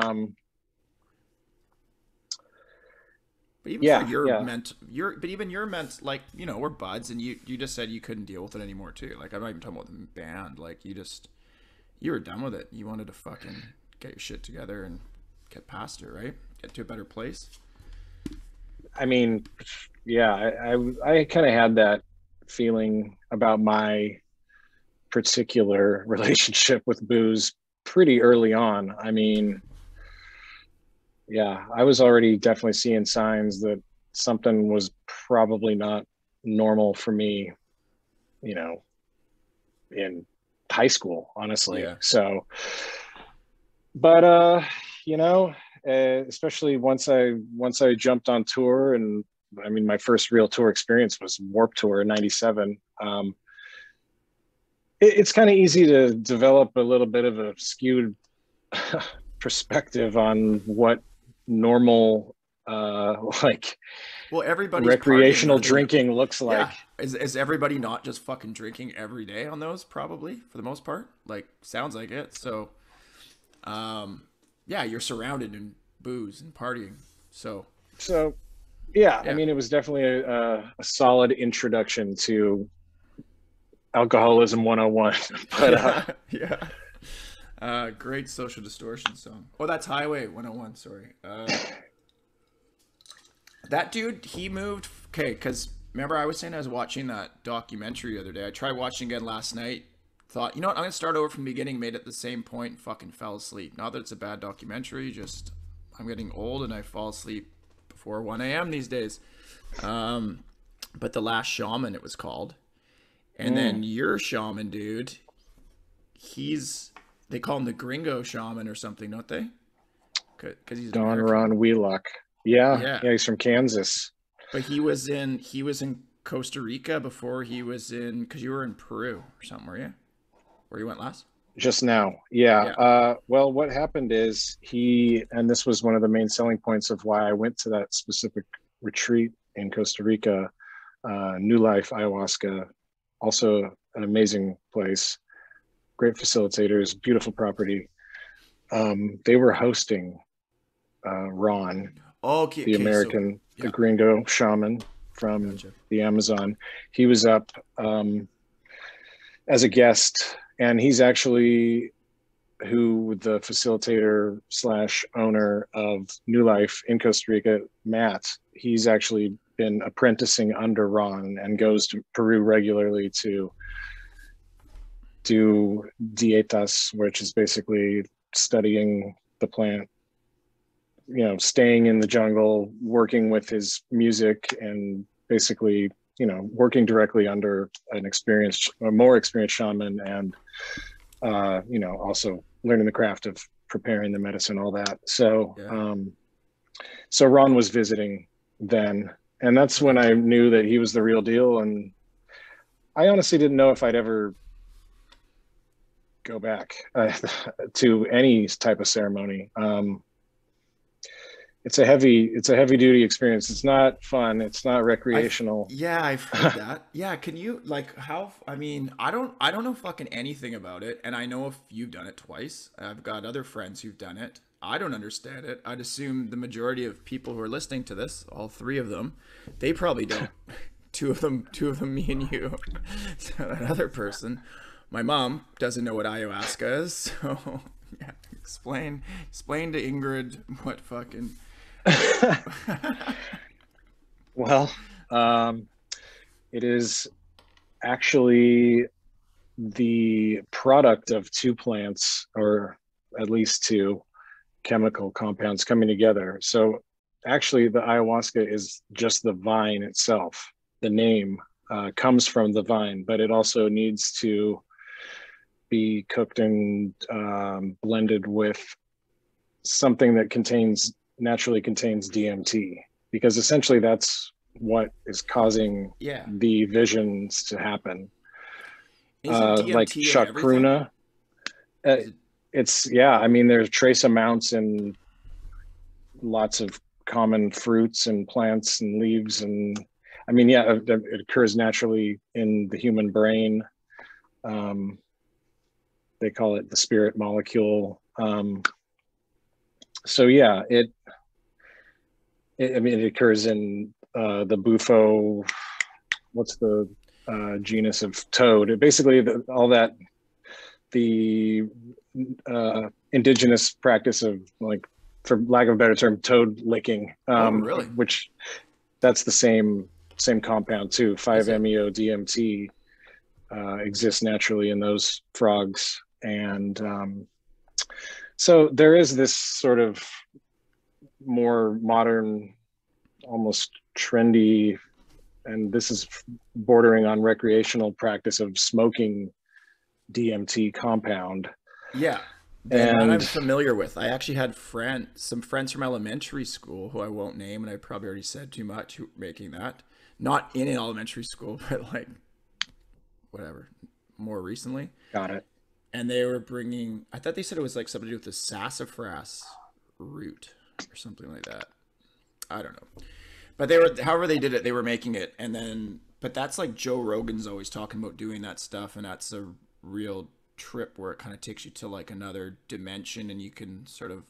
[SPEAKER 1] But even for
[SPEAKER 2] yeah,
[SPEAKER 1] your
[SPEAKER 2] yeah.
[SPEAKER 1] but even your like, you know, we're buds, and you just said you couldn't deal with it anymore too. Like, I'm not even talking about the band. Like, you were done with it. You wanted to fucking get your shit together and get past it, right? Get to a better place.
[SPEAKER 2] I mean, yeah, I kind of had that feeling about my particular relationship with booze pretty early on. I mean, yeah, I was already definitely seeing signs that something was probably not normal for me, you know, in high school, honestly.
[SPEAKER 1] Yeah.
[SPEAKER 2] So, but you know, especially once I jumped on tour, and I mean, my first real tour experience was Warped Tour in '97. It's kind of easy to develop a little bit of a skewed perspective on what normal like
[SPEAKER 1] Well, everybody's partying
[SPEAKER 2] recreational
[SPEAKER 1] other than
[SPEAKER 2] drinking looks
[SPEAKER 1] yeah.
[SPEAKER 2] like.
[SPEAKER 1] Is everybody not just fucking drinking every day on those? Probably for the most part. Like, sounds like it. So, yeah, you're surrounded in booze and partying. So
[SPEAKER 2] So yeah, I
[SPEAKER 1] yeah,
[SPEAKER 2] mean, it was definitely a solid introduction to alcoholism 101. But
[SPEAKER 1] yeah, yeah. Great Social Distortion song. Oh, that's Highway 101. Sorry. That dude, he moved. Okay, because remember I was saying I was watching that documentary the other day. I tried watching again last night. Thought, you know what? I'm gonna start over from the beginning. Made it at the same point. And fucking fell asleep. Not that it's a bad documentary. Just I'm getting old and I fall asleep before 1 a.m. these days. But The Last Shaman, it was called. And then your shaman, dude, they call him the Gringo Shaman or something, don't they? Because he's
[SPEAKER 2] Don
[SPEAKER 1] American.
[SPEAKER 2] Ron Wheelock. Yeah,
[SPEAKER 1] Yeah,
[SPEAKER 2] yeah, he's from Kansas.
[SPEAKER 1] but he was in Costa Rica before he was in, because you were in Peru or something, were you? Where you went last?
[SPEAKER 2] Just now. Yeah.
[SPEAKER 1] Yeah.
[SPEAKER 2] Well, what happened is and this was one of the main selling points of why I went to that specific retreat in Costa Rica, New Life Ayahuasca, also an amazing place, great facilitators, beautiful property. They were hosting Ron,
[SPEAKER 1] Okay,
[SPEAKER 2] the
[SPEAKER 1] okay, so
[SPEAKER 2] American, the
[SPEAKER 1] yeah,
[SPEAKER 2] gringo shaman from
[SPEAKER 1] gotcha.
[SPEAKER 2] the Amazon. He was up as a guest, and he's actually who the facilitator slash owner of New Life in Costa Rica, Matt. He's actually been apprenticing under Ron and goes to Peru regularly to do dietas, which is basically studying the plant, you know, staying in the jungle, working with his music, and basically, you know, working directly under a more experienced shaman, and you know, also learning the craft of preparing the medicine, all that. So
[SPEAKER 1] Yeah.
[SPEAKER 2] so Ron was visiting then, and that's when
[SPEAKER 1] Okay.
[SPEAKER 2] I knew that he was the real deal. And I honestly didn't know if I'd ever go back to any type of ceremony. It's a heavy duty experience. It's not fun. It's not recreational.
[SPEAKER 1] Yeah, I've heard that. Yeah, can you like how I mean, I don't know fucking anything about it, and I know if you've done it twice. I've got other friends who've done it. I don't understand it. I'd assume the majority of people who are listening to this, all three of them, they probably don't. Two of them, me and you. So another person, my mom doesn't know what ayahuasca is, so yeah, explain to Ingrid what fucking
[SPEAKER 2] Well, it is actually the product of two plants, or at least two chemical compounds coming together. So actually, the ayahuasca is just the vine itself. The name comes from the vine, but it also needs to be cooked and blended with something that naturally contains DMT, because essentially that's what is causing
[SPEAKER 1] yeah.
[SPEAKER 2] the visions to happen.
[SPEAKER 1] Isn't
[SPEAKER 2] Like
[SPEAKER 1] DMT in everything?
[SPEAKER 2] chakruna, uh,
[SPEAKER 1] Is it
[SPEAKER 2] it's yeah. I mean, there's trace amounts in lots of common fruits and plants and leaves, and I mean, yeah, it occurs naturally in the human brain. Um, they call it the spirit molecule. So yeah, I mean, it occurs in the bufo. What's the genus of toad? Basically, the indigenous practice of, like, for lack of a better term, toad licking.
[SPEAKER 1] Really?
[SPEAKER 2] Which that's the same compound too. 5-MeO DMT exists naturally in those frogs, and so there is this sort of more modern, almost trendy, and this is bordering on recreational practice of smoking DMT compound.
[SPEAKER 1] Yeah. And that I'm familiar with. I actually had some friends from elementary school who I won't name, and I probably already said too much, who making that. Not in an elementary school, but like, whatever, more recently.
[SPEAKER 2] Got it.
[SPEAKER 1] And they were bringing, I thought they said it was like something to do with the sassafras root or something like that. I don't know. But they were, however they did it, they were making it. And then, but that's like Joe Rogan's always talking about doing that stuff. And that's a real trip where it kind of takes you to like another dimension and you can sort of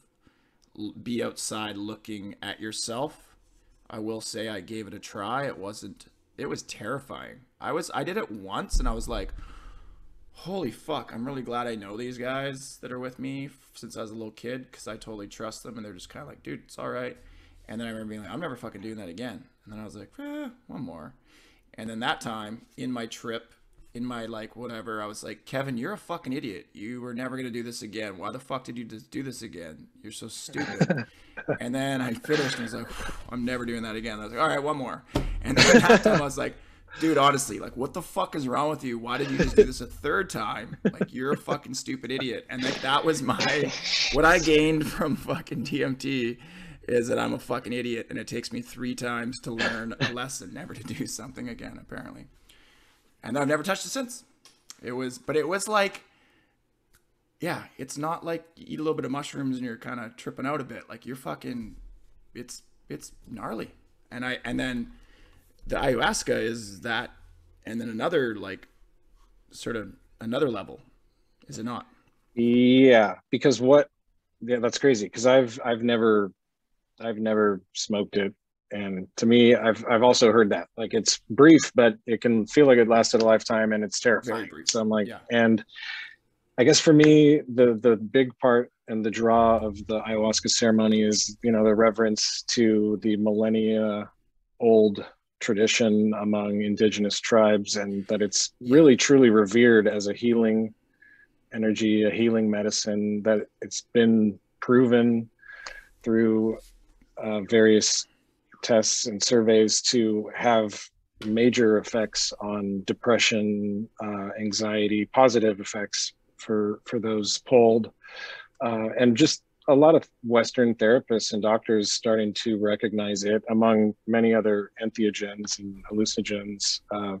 [SPEAKER 1] be outside looking at yourself. I will say I gave it a try. It was terrifying. I did it once and I was like, holy fuck, I'm really glad I know these guys that are with me since I was a little kid, because I totally trust them, and they're just kind of like, dude, it's all right. And then I remember being like, I'm never fucking doing that again. And then I was like, one more. And then that time in my trip, in my like whatever, I was like, Kevin, you're a fucking idiot. You were never going to do this again. Why the fuck did you just do this again? You're so stupid. And then I finished and I was like, I'm never doing that again. I was like, all right, one more. And then that time I was like, dude, honestly, like, what the fuck is wrong with you? Why did you just do this a third time? Like, you're a fucking stupid idiot. And like, that was what I gained from fucking DMT is that I'm a fucking idiot, and it takes me 3 times to learn a lesson, never to do something again, apparently. And I've never touched it since. But it was like, yeah, it's not like you eat a little bit of mushrooms and you're kind of tripping out a bit. Like, you're fucking, it's gnarly. And then the ayahuasca is that, and then another, like, sort of another level, is it not?
[SPEAKER 2] Yeah, because that's crazy, because I've never smoked it, and to me, I've also heard that, like, it's brief, but it can feel like it lasted a lifetime, and it's terrifying. So I'm like, yeah. And I guess for me, the big part and the draw of the ayahuasca ceremony is, the reverence to the millennia old tradition among indigenous tribes, and that it's really truly revered as a healing energy, a healing medicine, that it's been proven through various tests and surveys to have major effects on depression, anxiety, positive effects for those polled, and just a lot of Western therapists and doctors starting to recognize it, among many other entheogens and hallucinogens,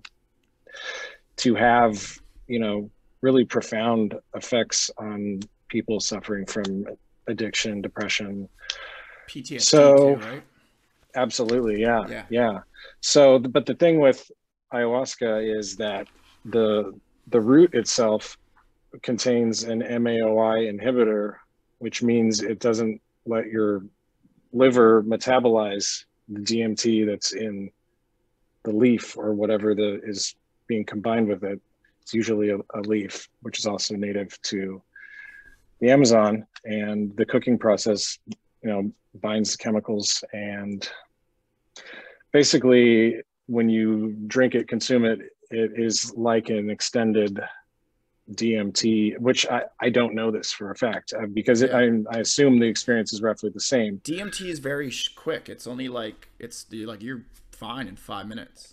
[SPEAKER 2] to have, really profound effects on people suffering from addiction, depression,
[SPEAKER 1] PTSD too, right?
[SPEAKER 2] Absolutely, yeah. So, but the thing with ayahuasca is that the root itself contains an MAOI inhibitor, which means it doesn't let your liver metabolize the DMT that's in the leaf or whatever is being combined with it. It's usually a leaf, which is also native to the Amazon, and the cooking process, binds the chemicals, and basically when you drink it, consume it, it is like an extended DMT, which I don't know this for a fact, because I assume the experience is roughly the same.
[SPEAKER 1] DMT is very quick. It's only like, you're fine in 5 minutes.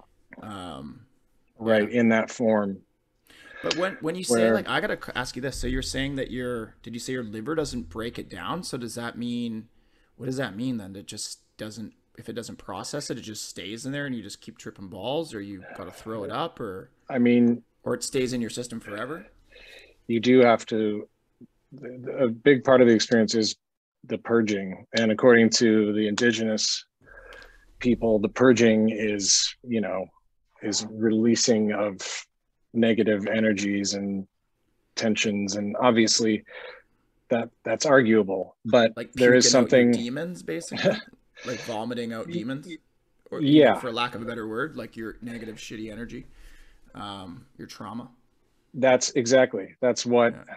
[SPEAKER 2] Right, in that form.
[SPEAKER 1] But when you say, like, I gotta ask you this. So you're saying that did you say your liver doesn't break it down? So does that mean, what does that mean then? It just doesn't, if it doesn't process it, it just stays in there and you just keep tripping balls, or you got to throw it up, or?
[SPEAKER 2] I mean,
[SPEAKER 1] or it stays in your system forever?
[SPEAKER 2] You do have to, a big part of the experience is the purging. And according to the indigenous people, the purging is, is releasing of negative energies and tensions, and obviously that's arguable, but
[SPEAKER 1] Like
[SPEAKER 2] there is
[SPEAKER 1] puking out your
[SPEAKER 2] something.
[SPEAKER 1] demons, basically, like vomiting out demons, or
[SPEAKER 2] Yeah,
[SPEAKER 1] for lack of a better word, like your negative, shitty energy, your trauma.
[SPEAKER 2] that's exactly, that's what,
[SPEAKER 1] Yeah.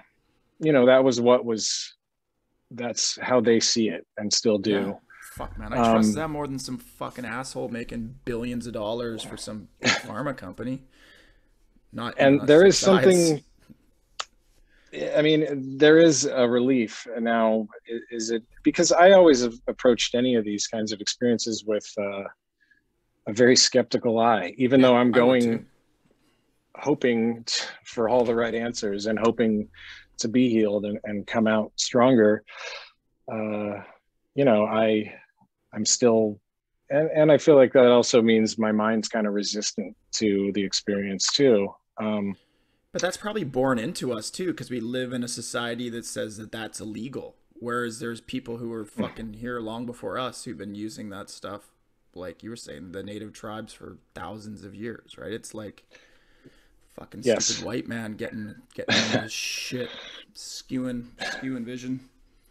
[SPEAKER 2] that's how they see it and still
[SPEAKER 1] Yeah.
[SPEAKER 2] do.
[SPEAKER 1] Fuck, man. I trust
[SPEAKER 2] Um,
[SPEAKER 1] them more than some fucking asshole making billions of dollars for some big pharma company. Not,
[SPEAKER 2] and
[SPEAKER 1] not
[SPEAKER 2] there
[SPEAKER 1] switch
[SPEAKER 2] is
[SPEAKER 1] sides.
[SPEAKER 2] something, I mean, there is a relief now. Is it because I always have approached any of these kinds of experiences with a very skeptical eye, even
[SPEAKER 1] Yeah,
[SPEAKER 2] though I'm
[SPEAKER 1] I would too.
[SPEAKER 2] going hoping for all the right answers and hoping to be healed and come out stronger. Uh, I'm still, and I feel like that also means my mind's kind of resistant to the experience too. Um,
[SPEAKER 1] But that's probably born into us too, because we live in a society that says that that's illegal. Whereas there's people who were fucking here long before us who've been using that stuff, like you were saying, the native tribes for thousands of years, right? It's like fucking stupid
[SPEAKER 2] yes.
[SPEAKER 1] white man getting in this shit, skewing vision.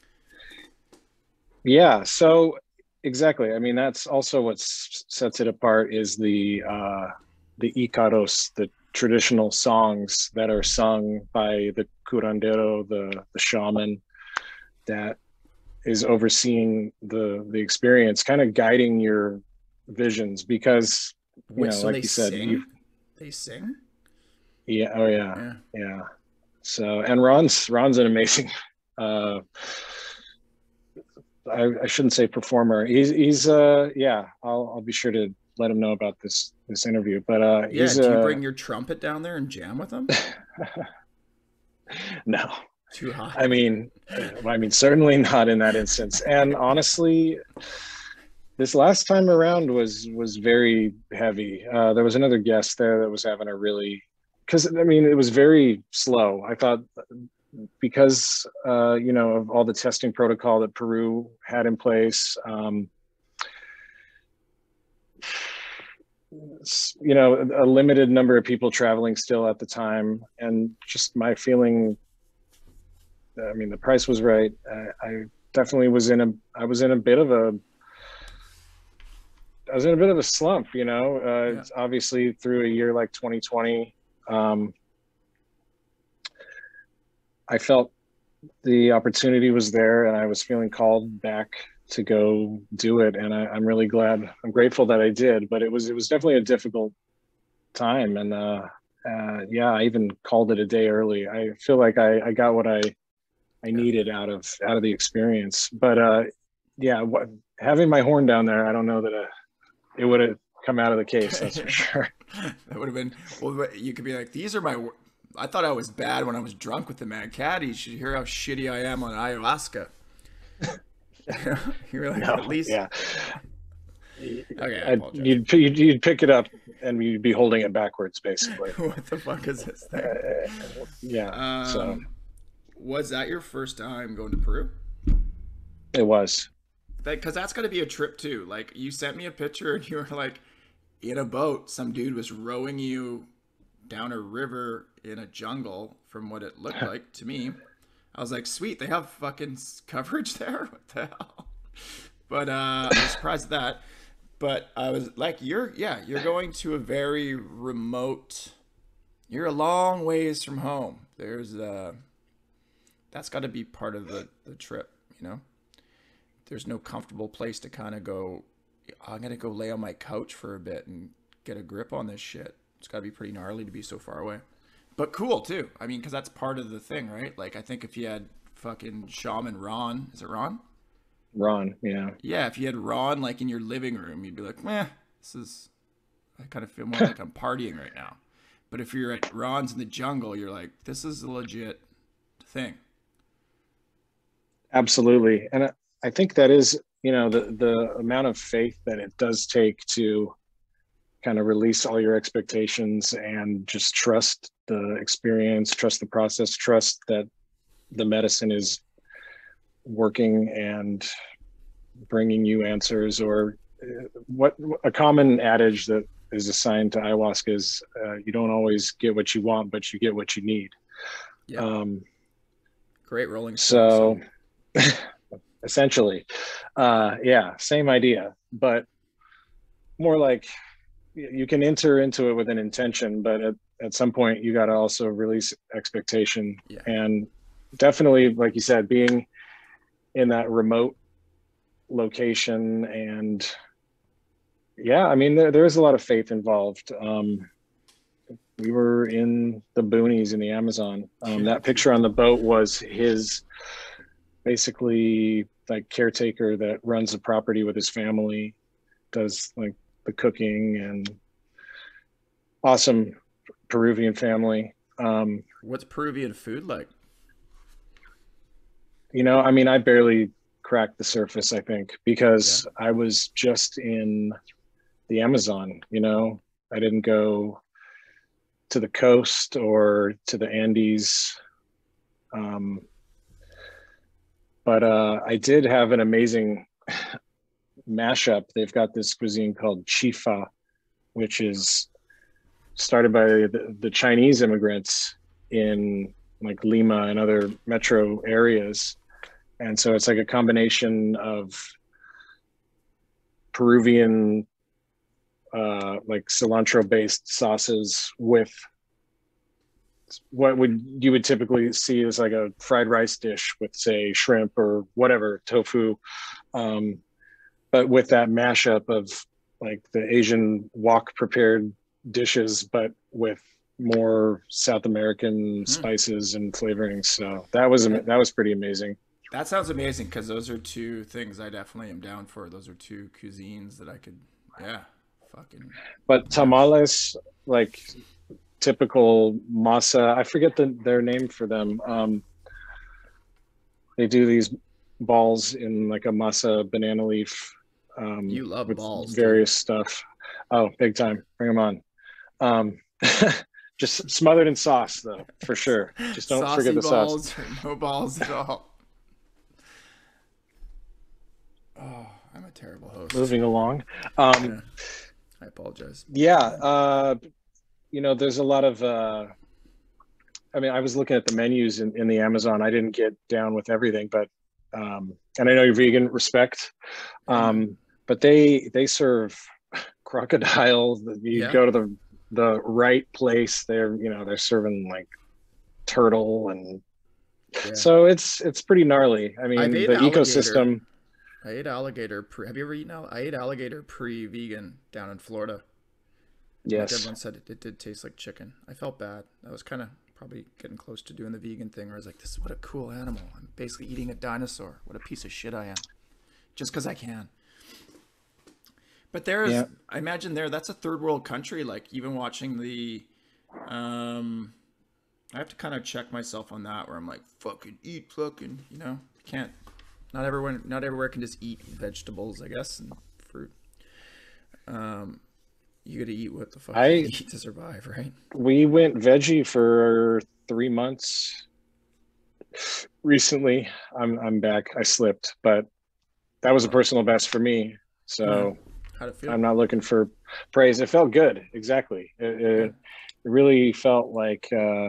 [SPEAKER 2] Yeah. So exactly. I mean, that's also what sets it apart is the ikaros, the traditional songs that are sung by the curandero, the shaman that is overseeing the experience, kind of guiding your visions. Because
[SPEAKER 1] Wait, so
[SPEAKER 2] like
[SPEAKER 1] they
[SPEAKER 2] you said, you
[SPEAKER 1] sing? They sing?
[SPEAKER 2] yeah, oh yeah,
[SPEAKER 1] Yeah.
[SPEAKER 2] yeah. So, and Ron's an amazing. Uh, I shouldn't say performer. He's yeah. I'll be sure to let him know about this interview. But
[SPEAKER 1] Yeah.
[SPEAKER 2] he's
[SPEAKER 1] Do you
[SPEAKER 2] a
[SPEAKER 1] bring your trumpet down there and jam with them?
[SPEAKER 2] no.
[SPEAKER 1] Too high.
[SPEAKER 2] I mean, certainly not in that instance. And honestly, this last time around was very heavy. There was another guest there that was having a really, because I mean it was very slow. I thought because of all the testing protocol that Peru had in place. A limited number of people traveling still at the time, and just my feeling. I mean, the price was right. I definitely I was in a bit of a slump.
[SPEAKER 1] Yeah.
[SPEAKER 2] It's obviously through a year like 2020. I felt the opportunity was there, and I was feeling called back to go do it. And I'm really glad. I'm grateful that I did. But it was definitely a difficult time, and yeah, I even called it a day early. I feel like I got what I
[SPEAKER 1] Yeah.
[SPEAKER 2] needed out of the experience. But yeah, having my horn down there, I don't know that it would have come out of the case. That's for sure.
[SPEAKER 1] That would have been, well, you could be like, these are I thought I was bad when I was drunk with the man. Caddies, you should hear how shitty I am on ayahuasca. You're like,
[SPEAKER 2] No,
[SPEAKER 1] at least.
[SPEAKER 2] yeah.
[SPEAKER 1] Okay, I apologize.
[SPEAKER 2] You'd pick it up and you'd be holding it backwards, basically.
[SPEAKER 1] What the fuck is this thing?
[SPEAKER 2] Yeah. So
[SPEAKER 1] Was that your first time going to Peru?
[SPEAKER 2] it was.
[SPEAKER 1] Because that's got to be a trip too. Like, you sent me a picture and you were like, in a boat, some dude was rowing you down a river in a jungle, from what it looked like to me. I was like, sweet, they have fucking coverage there? What the hell? But I was surprised at that. But I was like, you're going to a very remote, you're a long ways from home. That's got to be part of the trip, you know? There's no comfortable place to kind of go, I'm going to go lay on my couch for a bit and get a grip on this shit. It's got to be pretty gnarly to be so far away. But cool, too. I mean, because that's part of the thing, right? Like, I think if you had fucking Shaman Ron, is it Ron?
[SPEAKER 2] Ron, yeah.
[SPEAKER 1] Yeah, if you had Ron, like, in your living room, you'd be like, meh, I kind of feel more like I'm partying right now. But if you're at Ron's in the jungle, you're like, this is a legit thing.
[SPEAKER 2] Absolutely. And I think that is, the amount of faith that it does take to kind of release all your expectations and just trust the experience, trust the process, trust that the medicine is working and bringing you answers. Or what a common adage that is assigned to ayahuasca is, you don't always get what you want, but you get what you need.
[SPEAKER 1] Yeah.
[SPEAKER 2] Um,
[SPEAKER 1] Great Rolling Stones
[SPEAKER 2] so
[SPEAKER 1] song.
[SPEAKER 2] essentially, yeah, same idea, but more like you can enter into it with an intention, but at some point you got to also release expectation.
[SPEAKER 1] Yeah.
[SPEAKER 2] And definitely, like you said, being in that remote location, and yeah, I mean, there is a lot of faith involved. We were in the boonies in the Amazon. That picture on the boat was his, basically, like, caretaker that runs the property with his family, does like the cooking, and awesome Peruvian family.
[SPEAKER 1] What's Peruvian food like?
[SPEAKER 2] I mean, I barely cracked the surface, I think,
[SPEAKER 1] Yeah.
[SPEAKER 2] because I was just in the Amazon. I didn't go to the coast or to the Andes. Um, but I did have an amazing mashup. They've got this cuisine called chifa, which is started by the Chinese immigrants in like Lima and other metro areas. And so it's like a combination of Peruvian, like cilantro based sauces with what you would typically see as like a fried rice dish with, say, shrimp or whatever, tofu. Um, but with that mashup of like the Asian wok prepared dishes, but with more South American
[SPEAKER 1] Hmm.
[SPEAKER 2] spices and flavorings. So that was pretty amazing.
[SPEAKER 1] That sounds amazing because those are two things I definitely am down for. Those are two cuisines that I could, yeah, fucking
[SPEAKER 2] But
[SPEAKER 1] mash.
[SPEAKER 2] tamales, like typical masa, I forget their name for them. They do these balls in like a masa banana leaf,
[SPEAKER 1] You love
[SPEAKER 2] with
[SPEAKER 1] balls, dude.
[SPEAKER 2] various stuff. Oh, big time! Bring them on. Um, just smothered in sauce, though, for sure. Just don't forget
[SPEAKER 1] Saucy
[SPEAKER 2] the sauce.
[SPEAKER 1] balls or no balls at all. Oh, I'm a terrible host.
[SPEAKER 2] Moving along.
[SPEAKER 1] Yeah, I apologize.
[SPEAKER 2] Yeah, there's a lot of. I mean, I was looking at the menus in the Amazon. I didn't get down with everything, but and I know you're vegan, respect.
[SPEAKER 1] Yeah, man.
[SPEAKER 2] But they serve crocodile. You
[SPEAKER 1] Yeah,
[SPEAKER 2] go to the right place, they're serving like turtle, and
[SPEAKER 1] yeah.
[SPEAKER 2] so it's pretty gnarly. I
[SPEAKER 1] I've
[SPEAKER 2] mean,
[SPEAKER 1] ate
[SPEAKER 2] the
[SPEAKER 1] alligator.
[SPEAKER 2] ecosystem.
[SPEAKER 1] I ate alligator. Have you ever eaten? I ate alligator pre-vegan down in Florida. Like
[SPEAKER 2] Yes.
[SPEAKER 1] everyone said, it did taste like chicken. I felt bad. I was kind of probably getting close to doing the vegan thing where I was like, this is what a cool animal. I'm basically eating a dinosaur. What a piece of shit I am. Just because I can. But
[SPEAKER 2] Yeah.
[SPEAKER 1] I imagine that's a third world country. Like even watching um, I have to kind of check myself on that where I'm like, fucking eat, can't, not everywhere can just eat vegetables, I guess, and fruit. Um, you got to eat what the fuck you
[SPEAKER 2] I
[SPEAKER 1] eat to survive, right?
[SPEAKER 2] We went veggie for 3 months recently. I'm back. I slipped, but that was a
[SPEAKER 1] Well,
[SPEAKER 2] personal best for me.
[SPEAKER 1] hey man,
[SPEAKER 2] So
[SPEAKER 1] how'd it feel?
[SPEAKER 2] I'm not looking for praise. It felt good. Exactly.
[SPEAKER 1] Good.
[SPEAKER 2] It really felt like,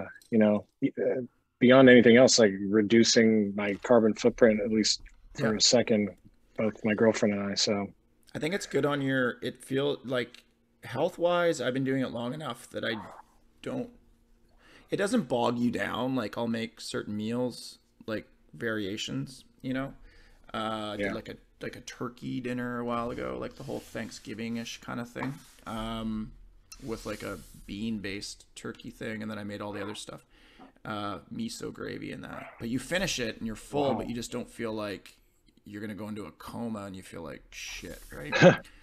[SPEAKER 2] beyond anything else, like reducing my carbon footprint, at least
[SPEAKER 1] Yeah.
[SPEAKER 2] for a second, both my girlfriend and I. So
[SPEAKER 1] I think it's good on it feel like health wise, I've been doing it long enough that don't, it doesn't bog you down. Like I'll make certain meals, like variations, I did
[SPEAKER 2] yeah.
[SPEAKER 1] like a turkey dinner a while ago, like the whole Thanksgiving-ish kind of thing, with like a bean-based turkey thing, and then I made all the other stuff, miso gravy and that. But you finish it and you're full, but
[SPEAKER 2] Wow.
[SPEAKER 1] you just don't feel like you're gonna go into a coma and you feel like shit, right?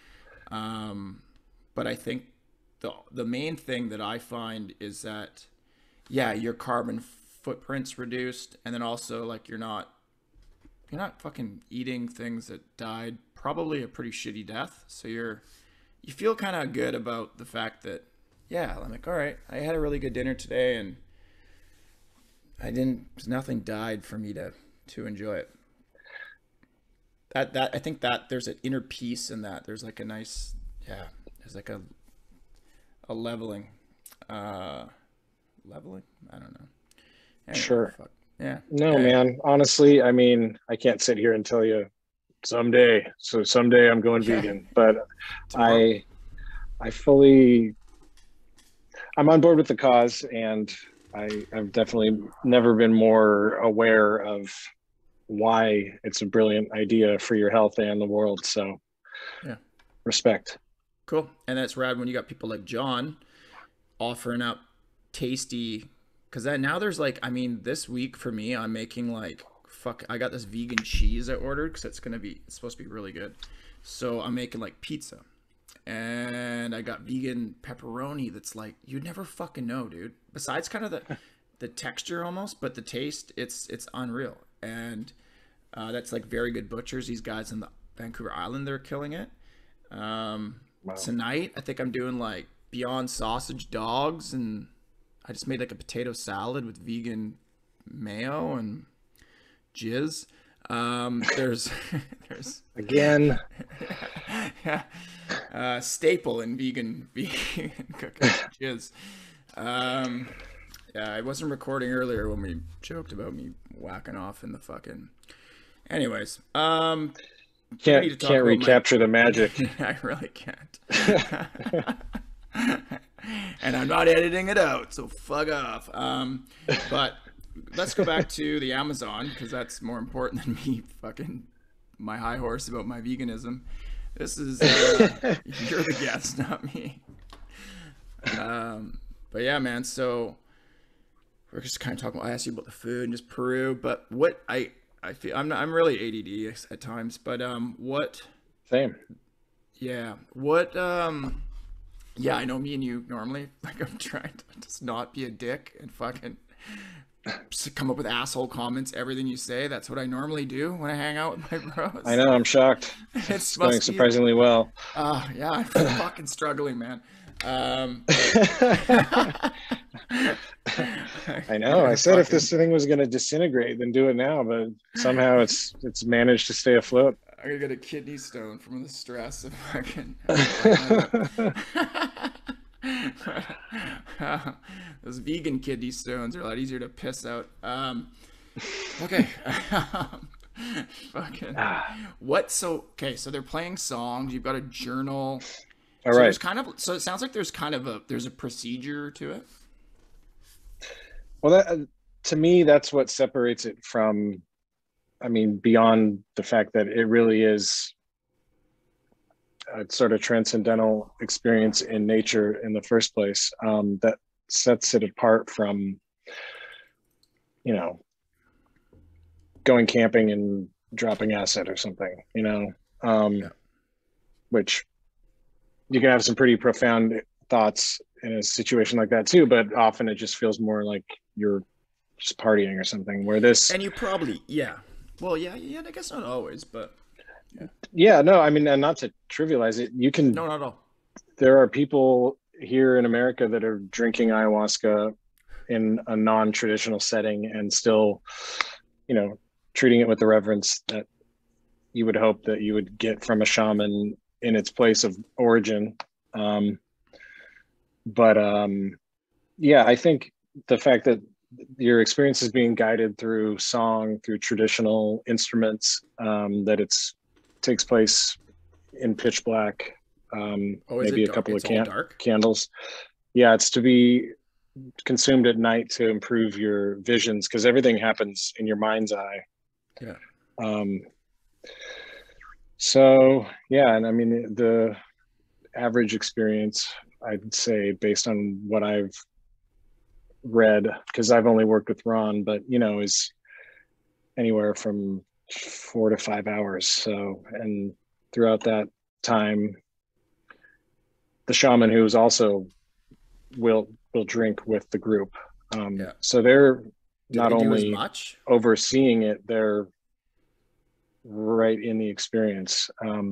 [SPEAKER 1] But I think the main thing that I find is that yeah, your carbon footprint's reduced, and then also like you're not fucking eating things that died probably a pretty shitty death. So you feel kind of good about the fact that yeah, I'm like all right, I had a really good dinner today, and nothing died for me to enjoy it. That I think that there's an inner peace in that. There's like a nice yeah, there's like a leveling, uh, leveling. I don't know. Anyway,
[SPEAKER 2] Sure.
[SPEAKER 1] fuck. Yeah.
[SPEAKER 2] No,
[SPEAKER 1] Anyway,
[SPEAKER 2] man. Honestly, I mean, I can't sit here and tell you someday. So someday I'm going
[SPEAKER 1] yeah.
[SPEAKER 2] vegan, but
[SPEAKER 1] Tomorrow.
[SPEAKER 2] I I fully I'm on board with the cause, and I've definitely never been more aware of why it's a brilliant idea for your health and the world. So
[SPEAKER 1] Yeah.
[SPEAKER 2] respect.
[SPEAKER 1] Cool. And that's rad when you got people like John offering up tasty, because then now there's like, I mean, this week for me, I'm making like, fuck, I got this vegan cheese I ordered because it's supposed to be really good. So I'm making like pizza. And I got vegan pepperoni that's like, you'd never fucking know, dude. Besides kind of the texture almost, but the taste, it's unreal. And that's like very good butchers. These guys in the Vancouver Island, they're killing it.
[SPEAKER 2] Wow.
[SPEAKER 1] Tonight, I think I'm doing like Beyond Sausage Dogs, and I just made like a potato salad with vegan mayo and jizz. There's there's
[SPEAKER 2] Again,
[SPEAKER 1] yeah, staple in vegan cooking jizz. Yeah, I wasn't recording earlier when we joked about me whacking off in the fucking. Anyways, I need to talk
[SPEAKER 2] can't
[SPEAKER 1] about
[SPEAKER 2] recapture the magic.
[SPEAKER 1] I really can't. And I'm not editing it out, so fuck off. But let's go back to the Amazon, because that's more important than me fucking my high horse about my veganism. This is you're the guest, not me. But yeah, man. So we're just kind of talking. I asked you about the food and just Peru, but what I feel I'm really ADD at times. But what?
[SPEAKER 2] Same.
[SPEAKER 1] Yeah. What? Yeah, I know me and you normally, like, I'm trying to just not be a dick and fucking just come up with asshole comments, everything you say. That's what I normally do when I hang out with my bros.
[SPEAKER 2] I know, I'm shocked.
[SPEAKER 1] It
[SPEAKER 2] It's
[SPEAKER 1] must
[SPEAKER 2] going
[SPEAKER 1] be,
[SPEAKER 2] surprisingly well.
[SPEAKER 1] yeah, I'm fucking struggling, man.
[SPEAKER 2] I know. I said if this thing was going to disintegrate, then do it now, but somehow it's managed to stay afloat.
[SPEAKER 1] I'm gonna get a kidney stone from the stress of fucking. Those vegan kidney stones are a lot easier to piss out. Okay. Fucking. What? So okay. So they're playing songs. You've got a journal.
[SPEAKER 2] All
[SPEAKER 1] So
[SPEAKER 2] right.
[SPEAKER 1] there's kind of. So it sounds like there's kind of there's a procedure to it.
[SPEAKER 2] Well, that to me, that's what separates it from. I mean, beyond the fact that it really is a sort of transcendental experience in nature in the first place, that sets it apart from, you know, going camping and dropping acid or something, you know,
[SPEAKER 1] Yeah.
[SPEAKER 2] which you can have some pretty profound thoughts in a situation like that too, but often it just feels more like you're just partying or something, where this.
[SPEAKER 1] And you probably, yeah. Well, yeah. I guess not always, but
[SPEAKER 2] Yeah, no, I mean, and not to trivialize it, you can.
[SPEAKER 1] no, not at all.
[SPEAKER 2] There are people here in America that are drinking ayahuasca in a non-traditional setting and still, you know, treating it with the reverence that you would hope that you would get from a shaman in its place of origin. Yeah, I think the fact that your experience is being guided through song, through traditional instruments, that takes place in pitch black,
[SPEAKER 1] Oh, is
[SPEAKER 2] maybe
[SPEAKER 1] it
[SPEAKER 2] a
[SPEAKER 1] dark?
[SPEAKER 2] couple
[SPEAKER 1] It's
[SPEAKER 2] of
[SPEAKER 1] all dark.
[SPEAKER 2] candles. Yeah, it's to be consumed at night to improve your visions, because everything happens in your mind's eye.
[SPEAKER 1] Yeah.
[SPEAKER 2] So yeah, and I mean the average experience, I'd say, based on what I've read, because I've only worked with Ron, but you know, is anywhere from 4 to 5 hours. So, and throughout that time, the shaman, who's also will drink with the group.
[SPEAKER 1] Yeah.
[SPEAKER 2] So they're
[SPEAKER 1] Do
[SPEAKER 2] not
[SPEAKER 1] they do as
[SPEAKER 2] only
[SPEAKER 1] much?
[SPEAKER 2] overseeing it, they're right in the experience.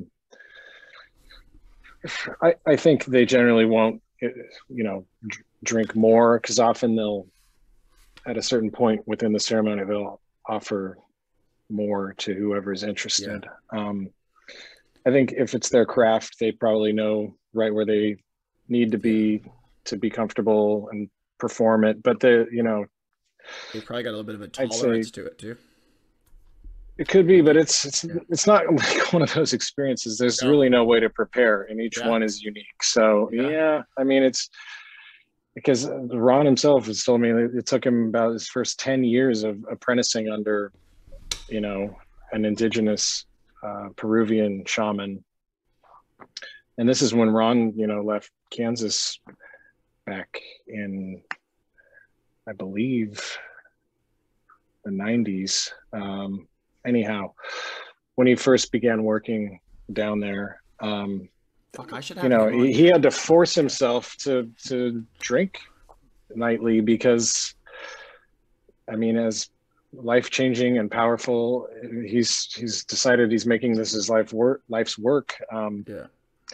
[SPEAKER 2] I think they generally won't, you know, drink more, because often they'll, at a certain point within the ceremony, they'll offer more to whoever's interested.
[SPEAKER 1] Yeah.
[SPEAKER 2] I think if it's their craft, they probably know right where they need to be to be comfortable and perform it. But you know,
[SPEAKER 1] You probably got a little bit of a
[SPEAKER 2] I'd say
[SPEAKER 1] tolerance to it too.
[SPEAKER 2] it could be, but it's
[SPEAKER 1] Yeah.
[SPEAKER 2] it's not like one of those experiences. There's
[SPEAKER 1] No.
[SPEAKER 2] really no way to prepare, and each
[SPEAKER 1] Yeah.
[SPEAKER 2] one is unique. So
[SPEAKER 1] Yeah.
[SPEAKER 2] yeah, I mean, it's because Ron himself has told me that it took him about his first 10 years of apprenticing under, you know, an indigenous Peruvian shaman. And this is when Ron, you know, left Kansas back in, I believe, the 90s. Anyhow, when he first began working down there,
[SPEAKER 1] Fuck, I should
[SPEAKER 2] you
[SPEAKER 1] have
[SPEAKER 2] know,
[SPEAKER 1] him on
[SPEAKER 2] he
[SPEAKER 1] here.
[SPEAKER 2] had to force himself to drink nightly because, I mean, as life-changing and powerful, he's decided he's making this his life's work.
[SPEAKER 1] Yeah.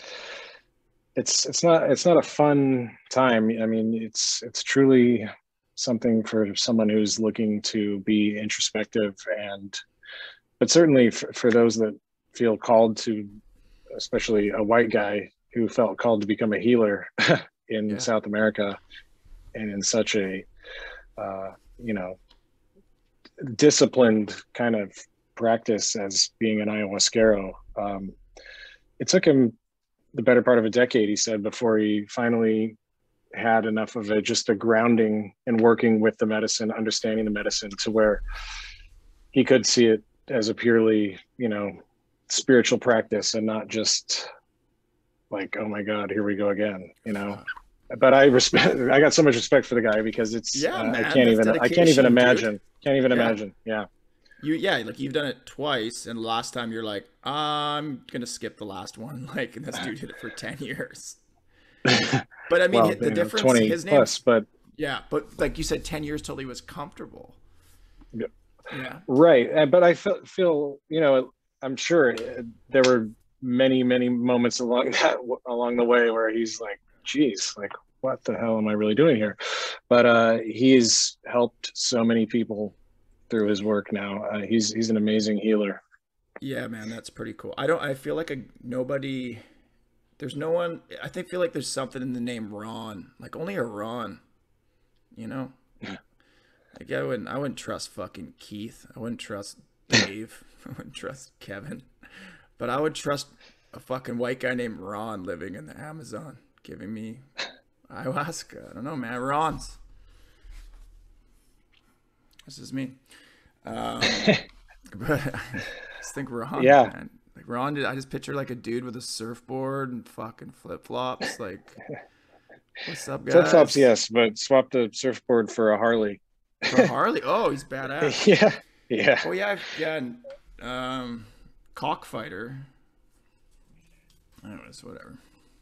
[SPEAKER 2] It's not a fun time. I mean, it's truly something for someone who's looking to be introspective, and but certainly for those that feel called to, especially a white guy who felt called to become a healer in South America and in such a you know, disciplined kind of practice as being an ayahuasquero. It took him the better part of a decade, he said, before he finally had enough of just a grounding and working with the medicine, understanding the medicine, to where he could see it as a purely, you know, spiritual practice and not just like, oh my God, here we go again, you know. But I got so much respect for the guy because it's,
[SPEAKER 1] man,
[SPEAKER 2] I can't even imagine.
[SPEAKER 1] Dude.
[SPEAKER 2] Can't even imagine. Yeah.
[SPEAKER 1] Like you've done it twice, and last time you're like, I'm gonna skip the last one. Like, and this dude did it for 10 years. But I mean,
[SPEAKER 2] well,
[SPEAKER 1] the difference,
[SPEAKER 2] 20
[SPEAKER 1] his name,
[SPEAKER 2] plus, but
[SPEAKER 1] yeah, but like you said, 10 years till he was comfortable.
[SPEAKER 2] Yeah. Right. But I feel, you know, I'm sure there were many moments along the way where he's like, geez, like, what the hell am I really doing here? But he's helped so many people through his work now. He's an amazing healer.
[SPEAKER 1] Yeah, man, that's pretty cool. I feel like there's no one, feel like there's something in the name Ron, like only a Ron, you know? Like I wouldn't trust fucking Keith. I wouldn't trust Dave. I wouldn't trust Kevin. But I would trust a fucking white guy named Ron living in the Amazon giving me ayahuasca. I don't know, man. Ron's. This is me. But I just think Ron, man. Like Ron, I just picture like a dude with a surfboard and fucking flip-flops. Like, what's up, guys?
[SPEAKER 2] Flip-flops, yes, but swap the surfboard for a Harley.
[SPEAKER 1] For Harley? Oh, he's badass.
[SPEAKER 2] Yeah.
[SPEAKER 1] Oh, yeah. Cockfighter. Anyways, whatever.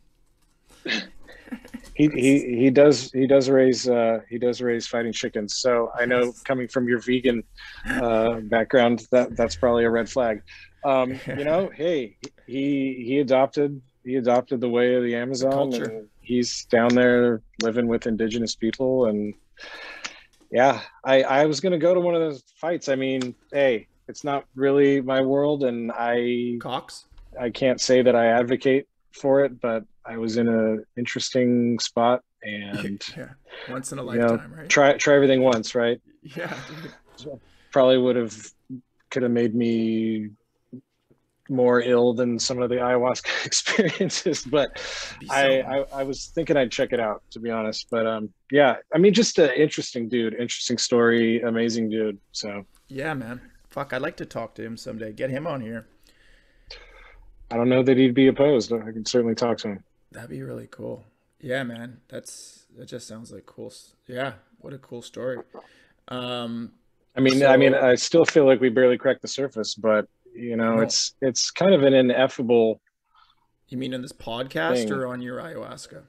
[SPEAKER 2] He does raise fighting chickens. So I know, coming from your vegan background, that's probably a red flag. You know, hey, he adopted the way of the Amazon, and he's down there living with indigenous people. And yeah, I was gonna go to one of those fights. I mean, hey, it's not really my world, and I can't say that I advocate for it, but I was in an interesting spot, and
[SPEAKER 1] once in a lifetime, right?
[SPEAKER 2] Try everything once, right?
[SPEAKER 1] Yeah.
[SPEAKER 2] So probably could have made me more ill than some of the ayahuasca experiences, but I was thinking I'd check it out, to be honest. But yeah, I mean, just an interesting dude, interesting story, amazing dude. So
[SPEAKER 1] yeah, man. Fuck, I'd like to talk to him someday. Get him on here.
[SPEAKER 2] I don't know that he'd be opposed. I can certainly talk to him.
[SPEAKER 1] That'd be really cool. Yeah, man. That just sounds like cool. Yeah, what a cool story.
[SPEAKER 2] I mean, I still feel like we barely cracked the surface, but you know, it's kind of an ineffable.
[SPEAKER 1] You mean in this podcast thing, or on your ayahuasca?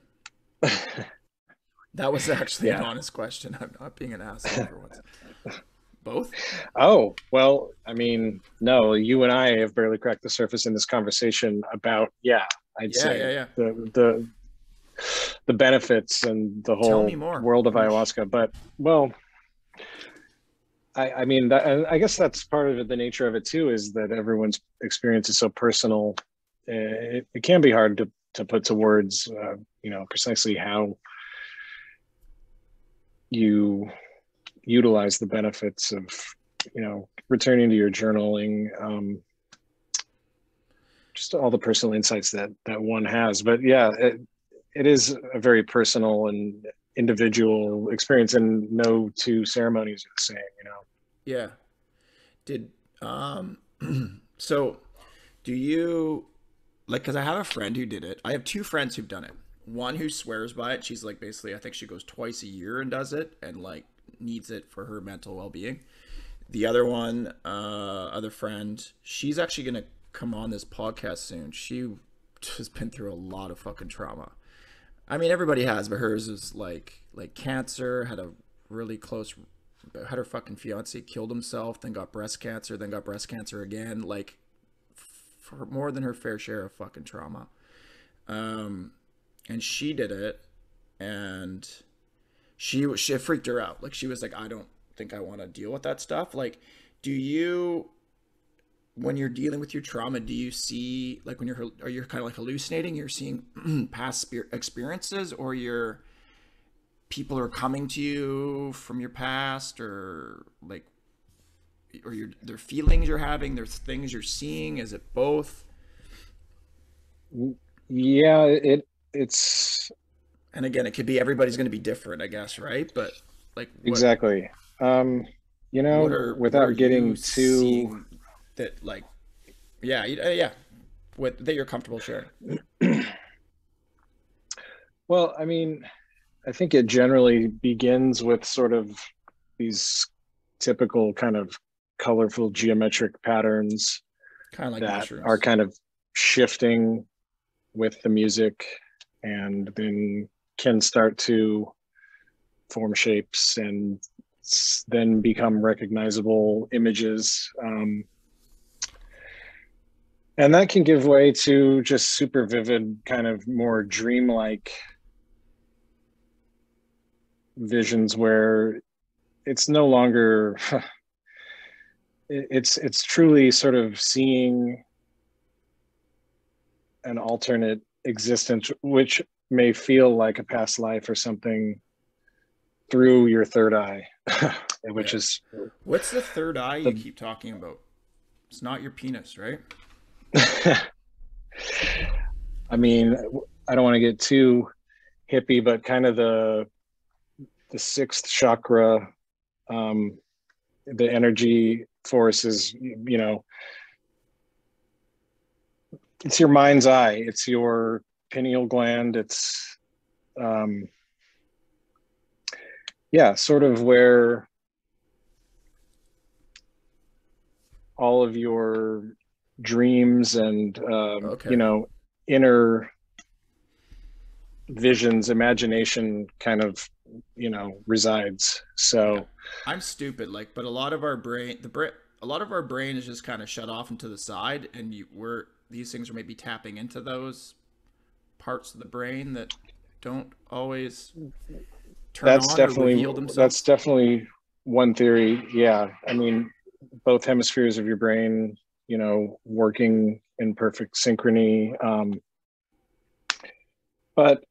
[SPEAKER 1] That was actually an honest question. I'm not being an asshole for once. Both?
[SPEAKER 2] Oh, well, I mean, no, you and I have barely cracked the surface in this conversation about, I'd say the benefits and the whole world of ayahuasca. But, well, I mean, I guess that's part of the nature of it too, is that everyone's experience is so personal. It can be hard to put to words, you know, precisely how you utilize the benefits of, returning to your journaling, just all the personal insights that one has. But yeah, it is a very personal and individual experience, and no two ceremonies are the same.
[SPEAKER 1] Yeah. Did so do you like, because I have a friend who did it. I have two friends who've done it. One who swears by it. She's like, basically, I think she goes twice a year and does it and like needs it for her mental well-being. The other one, other friend, she's actually gonna come on this podcast soon. She has been through a lot of fucking trauma. I mean, everybody has, but hers is like cancer. Had a really close. Had her fucking fiance killed himself, then got breast cancer, then got breast cancer again. Like for more than her fair share of fucking trauma. And she did it, and she freaked her out. Like she was like, I don't think I want to deal with that stuff. Like, do you, when you're dealing with your trauma, do you see like when are you kind of like hallucinating? You're seeing past experiences, or people are coming to you from your past, or like, or their feelings you're having, there's things you're seeing? Is it both?
[SPEAKER 2] Yeah, it's
[SPEAKER 1] And again, it could be, everybody's going to be different, I guess, right? But like,
[SPEAKER 2] exactly.
[SPEAKER 1] what are
[SPEAKER 2] Without
[SPEAKER 1] you
[SPEAKER 2] getting too,
[SPEAKER 1] seeing that, like, yeah, yeah, that you're comfortable sharing?
[SPEAKER 2] well, I mean, I think it generally begins with sort of these typical kind of colorful geometric patterns
[SPEAKER 1] Kind of like
[SPEAKER 2] that are
[SPEAKER 1] mushrooms.
[SPEAKER 2] kind of shifting with the music, and then can start to form shapes and then become recognizable images. And that can give way to just super vivid, kind of more dreamlike visions where it's no longer it's truly sort of seeing an alternate existence, which may feel like a past life or something, through your third eye, which
[SPEAKER 1] Yeah.
[SPEAKER 2] is
[SPEAKER 1] What's the third eye you
[SPEAKER 2] the
[SPEAKER 1] keep talking about? It's not your penis, right?
[SPEAKER 2] I mean, I don't want to get too hippie, but kind of the sixth chakra, um, the energy force is, it's your mind's eye, it's your pineal gland, it's yeah, sort of where all of your dreams and
[SPEAKER 1] Okay.
[SPEAKER 2] inner visions, imagination kind of resides.
[SPEAKER 1] Yeah.
[SPEAKER 2] So
[SPEAKER 1] I'm stupid, like, but a lot of our brain, a lot of our brain is just kind of shut off into the side, and we're these things are maybe tapping into those parts of the brain that don't always turn
[SPEAKER 2] that's
[SPEAKER 1] on or
[SPEAKER 2] definitely
[SPEAKER 1] reveal
[SPEAKER 2] that's
[SPEAKER 1] themselves.
[SPEAKER 2] definitely one theory. Yeah, I mean, both hemispheres of your brain, working in perfect synchrony. But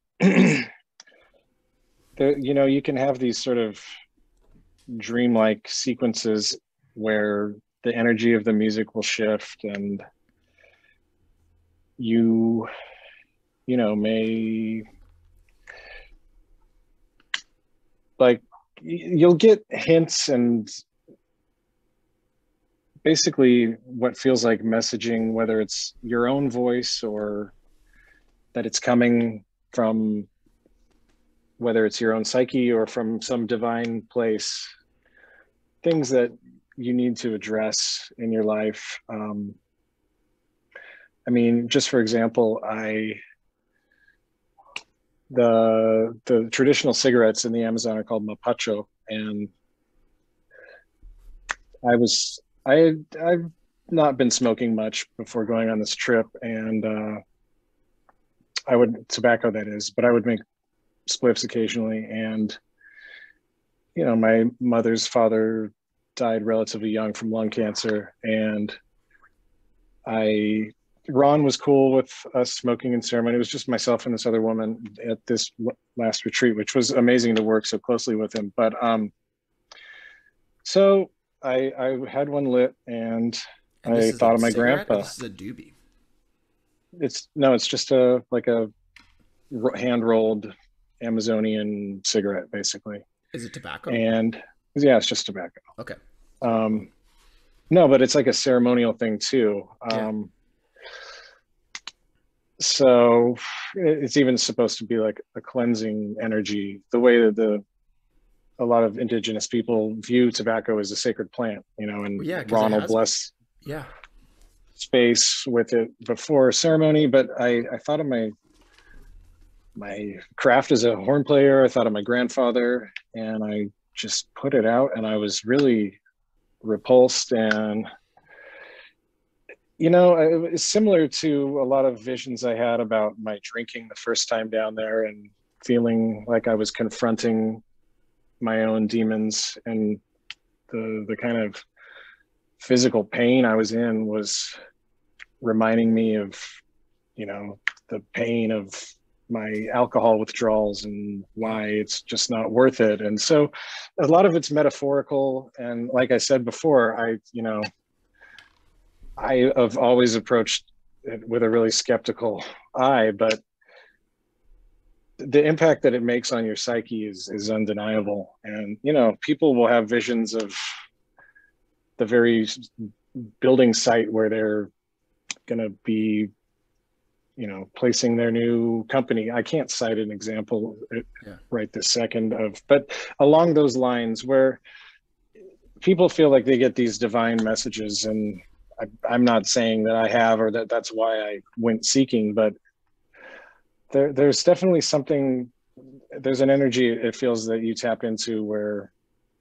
[SPEAKER 2] you can have these sort of dreamlike sequences where the energy of the music will shift, and you may, like, you'll get hints and basically what feels like messaging, whether it's your own voice or that it's coming from, whether it's your own psyche or from some divine place, things that you need to address in your life. I mean, just for example, the traditional cigarettes in the Amazon are called mapacho, and I've not been smoking much before going on this trip, and I would, tobacco that is, but I would make spliffs occasionally. And my mother's father died relatively young from lung cancer, and I Ron was cool with us smoking in ceremony. It was just myself and this other woman at this last retreat, which was amazing to work so closely with him. But So I had one lit, and
[SPEAKER 1] And this
[SPEAKER 2] I
[SPEAKER 1] is like
[SPEAKER 2] thought
[SPEAKER 1] a
[SPEAKER 2] of my
[SPEAKER 1] cigarette, or
[SPEAKER 2] grandpa.
[SPEAKER 1] this is a doobie?
[SPEAKER 2] It's no, it's just a like a hand rolled Amazonian cigarette, basically.
[SPEAKER 1] Is it tobacco?
[SPEAKER 2] And yeah, it's just tobacco.
[SPEAKER 1] Okay.
[SPEAKER 2] Um, no, but it's like a ceremonial thing too.
[SPEAKER 1] Yeah.
[SPEAKER 2] So it's even supposed to be like a cleansing energy. The way that a lot of indigenous people view tobacco as a sacred plant, and
[SPEAKER 1] Well, yeah, because it
[SPEAKER 2] Ron will
[SPEAKER 1] has.
[SPEAKER 2] bless
[SPEAKER 1] Yeah.
[SPEAKER 2] space with it before ceremony. But I thought of my craft as a horn player. I thought of my grandfather, and I just put it out, and I was really repulsed. And it was similar to a lot of visions I had about my drinking the first time down there, and feeling like I was confronting my own demons, and the kind of physical pain I was in was reminding me of, the pain of my alcohol withdrawals and why it's just not worth it. And so a lot of it's metaphorical. And like I said before, I have always approached it with a really skeptical eye, but the impact that it makes on your psyche is undeniable. And, people will have visions of the very building site where they're going to be, placing their new company. I can't cite an example right this second but along those lines, where people feel like they get these divine messages. And I'm not saying that I have, or that's why I went seeking, but there's definitely something, there's an energy it feels that you tap into, where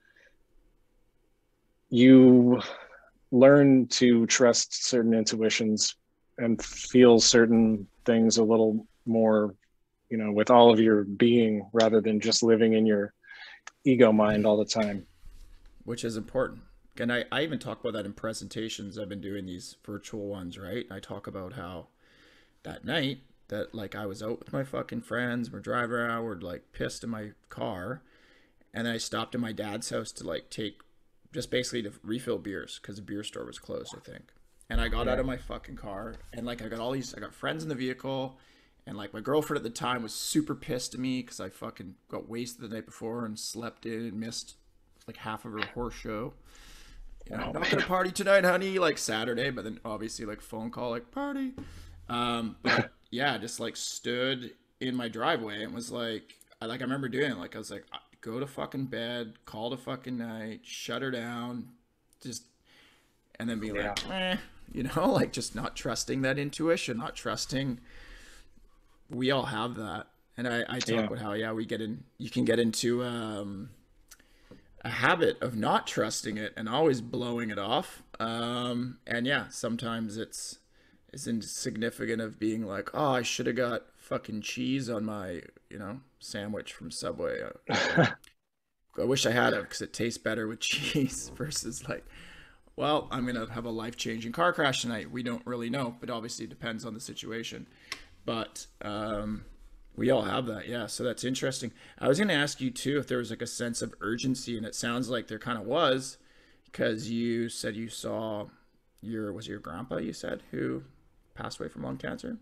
[SPEAKER 2] you learn to trust certain intuitions and feel certain things a little more, with all of your being, rather than just living in your ego mind all the time.
[SPEAKER 1] Which is important. And I even talk about that in presentations. I've been doing these virtual ones, right? I talk about how that night that like I was out with my fucking friends, we're driving around, we're like pissed in my car, and then I stopped at my dad's house to like take just basically to refill beers because the beer store was closed, I think. And I got out of my fucking car, and like I got friends in the vehicle, and like my girlfriend at the time was super pissed at me because I fucking got wasted the night before and slept in and missed like half of her horse show. Not gonna party tonight, honey, like Saturday, but then obviously like phone call, like party. But yeah, just like stood in my driveway and was like, I remember doing it. Like I was like, go to fucking bed, call the fucking night, shut her down, just, and then be like, like just not trusting that intuition, not trusting. We all have that, and I talk about how you can get into a habit of not trusting it and always blowing it off. And yeah, sometimes it's insignificant of being like, oh, I should have got fucking cheese on my, sandwich from Subway. I wish I had it because it tastes better with cheese versus like, well, I'm going to have a life-changing car crash tonight. We don't really know, but obviously it depends on the situation. But we all have that, yeah. So that's interesting. I was going to ask you too if there was like a sense of urgency, and it sounds like there kind of was, because you said you saw was your grandpa, you said, who passed away from lung cancer?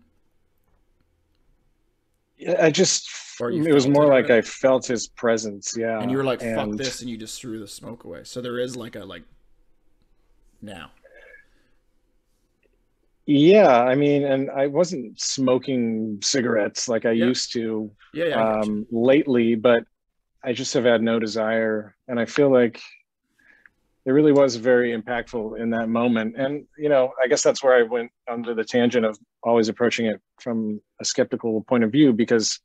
[SPEAKER 2] It was more like I felt his presence, yeah.
[SPEAKER 1] And you were like, fuck this, and you just threw the smoke away. So there is like now.
[SPEAKER 2] Yeah, I mean, and I wasn't smoking cigarettes like I used to lately, but I just have had no desire. And I feel like it really was very impactful in that moment. And, I guess that's where I went under the tangent of always approaching it from a skeptical point of view, because,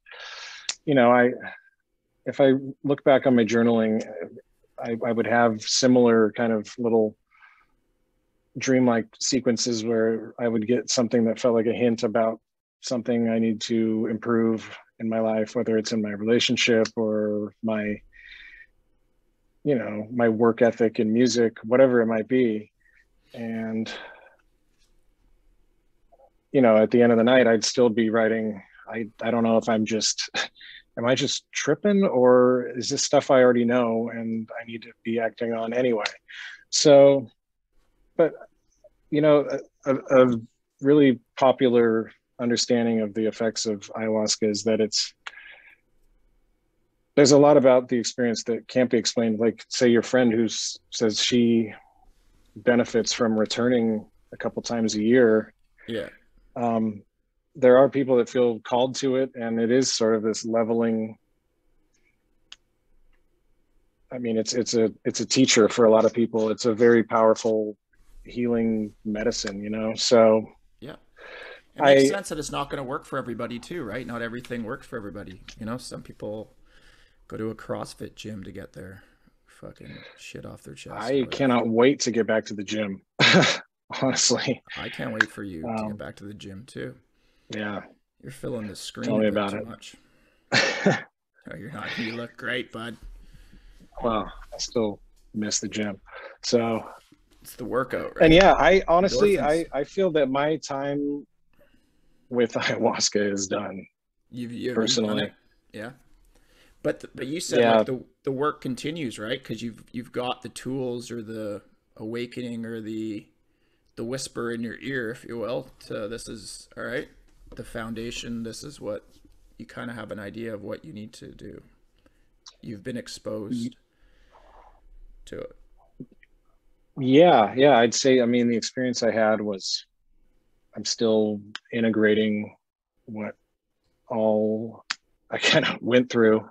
[SPEAKER 2] if I look back on my journaling, I would have similar kind of little dreamlike sequences where I would get something that felt like a hint about something I need to improve in my life, whether it's in my relationship or my my work ethic in music, whatever it might be. And at the end of the night, I'd still be writing. I don't know if I'm just am I just tripping, or is this stuff I already know and I need to be acting on anyway? So, but a really popular understanding of the effects of ayahuasca is that there's a lot about the experience that can't be explained. Like, say your friend who says she benefits from returning a couple times a year.
[SPEAKER 1] Yeah.
[SPEAKER 2] There are people that feel called to it, and it is sort of this leveling. I mean, it's a teacher for a lot of people. It's a very powerful healing medicine, So
[SPEAKER 1] Yeah. It makes sense that it's not going to work for everybody too, right? Not everything works for everybody. Some people go to a CrossFit gym to get their fucking shit off their chest.
[SPEAKER 2] I cannot wait to get back to the gym. Honestly,
[SPEAKER 1] I can't wait for you to get back to the gym too.
[SPEAKER 2] Yeah,
[SPEAKER 1] you're filling the screen
[SPEAKER 2] Tell me
[SPEAKER 1] a bit
[SPEAKER 2] about
[SPEAKER 1] too
[SPEAKER 2] it.
[SPEAKER 1] much. Oh, you're not. You look great, bud.
[SPEAKER 2] Well, I still miss the gym, so
[SPEAKER 1] it's the workout, right?
[SPEAKER 2] And yeah, I honestly, I feel that my time with ayahuasca is done.
[SPEAKER 1] You've
[SPEAKER 2] personally,
[SPEAKER 1] done it? Yeah. But you said like the work continues, right? Because you've got the tools or the awakening or the whisper in your ear, if you will, to this is all right. The foundation. This is what you kind of have an idea of what you need to do. You've been exposed to it.
[SPEAKER 2] Yeah, I'd say. I mean, the experience I had was, I'm still integrating what all I kind of went through.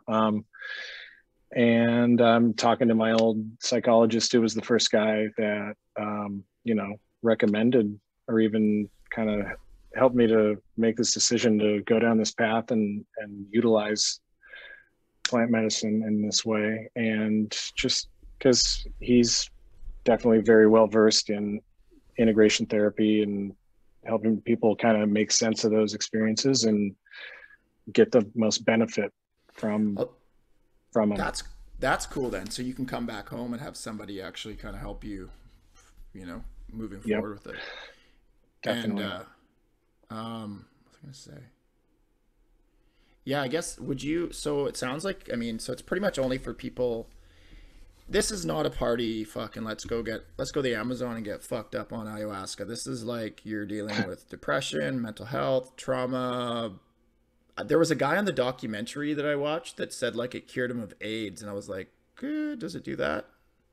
[SPEAKER 2] And I'm talking to my old psychologist, who was the first guy that, recommended or even kind of helped me to make this decision to go down this path and utilize plant medicine in this way. And just because he's definitely very well versed in integration therapy and helping people kind of make sense of those experiences and get the most benefit from them.
[SPEAKER 1] That's cool then. So you can come back home and have somebody actually kind of help you, moving forward with it.
[SPEAKER 2] Definitely.
[SPEAKER 1] And what was I gonna say? Yeah, I guess so it sounds like, so it's pretty much only for people. This is not a party fucking let's go to the Amazon and get fucked up on ayahuasca. This is like you're dealing with depression, mental health, trauma. There was a guy on the documentary that I watched that said like it cured him of AIDS, and I was like, good, does it do that?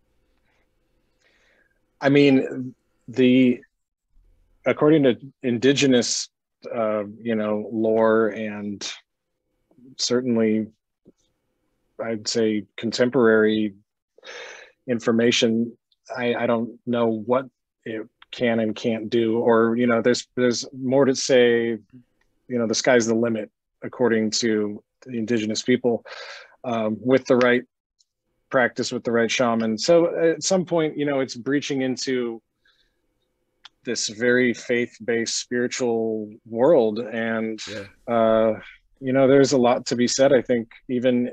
[SPEAKER 2] I mean, according to indigenous lore, and certainly I'd say contemporary information, I don't know what it can and can't do, or there's more to say. The sky's the limit according to the indigenous people, with the right practice, with the right shaman. So at some point, it's breaching into this very faith-based spiritual world, and there's a lot to be said, I think, even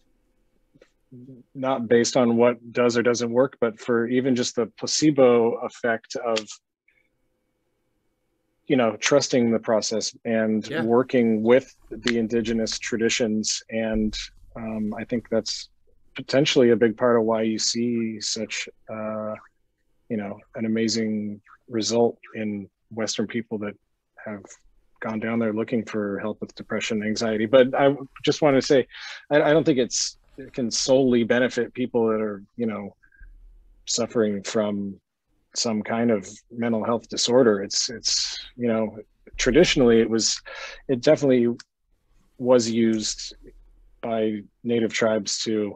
[SPEAKER 2] not based on what does or doesn't work, but for even just the placebo effect of trusting the process and working with the indigenous traditions. And I think that's potentially a big part of why you see such an amazing result in Western people that have gone down there looking for help with depression and anxiety. But I just want to say, I don't think it can solely benefit people that are suffering from some kind of mental health disorder. It's traditionally it definitely was used by native tribes to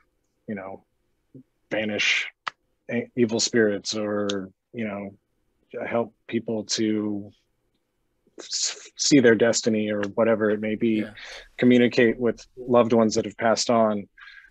[SPEAKER 2] banish evil spirits, or help people to see their destiny, or whatever it may be, communicate with loved ones that have passed on.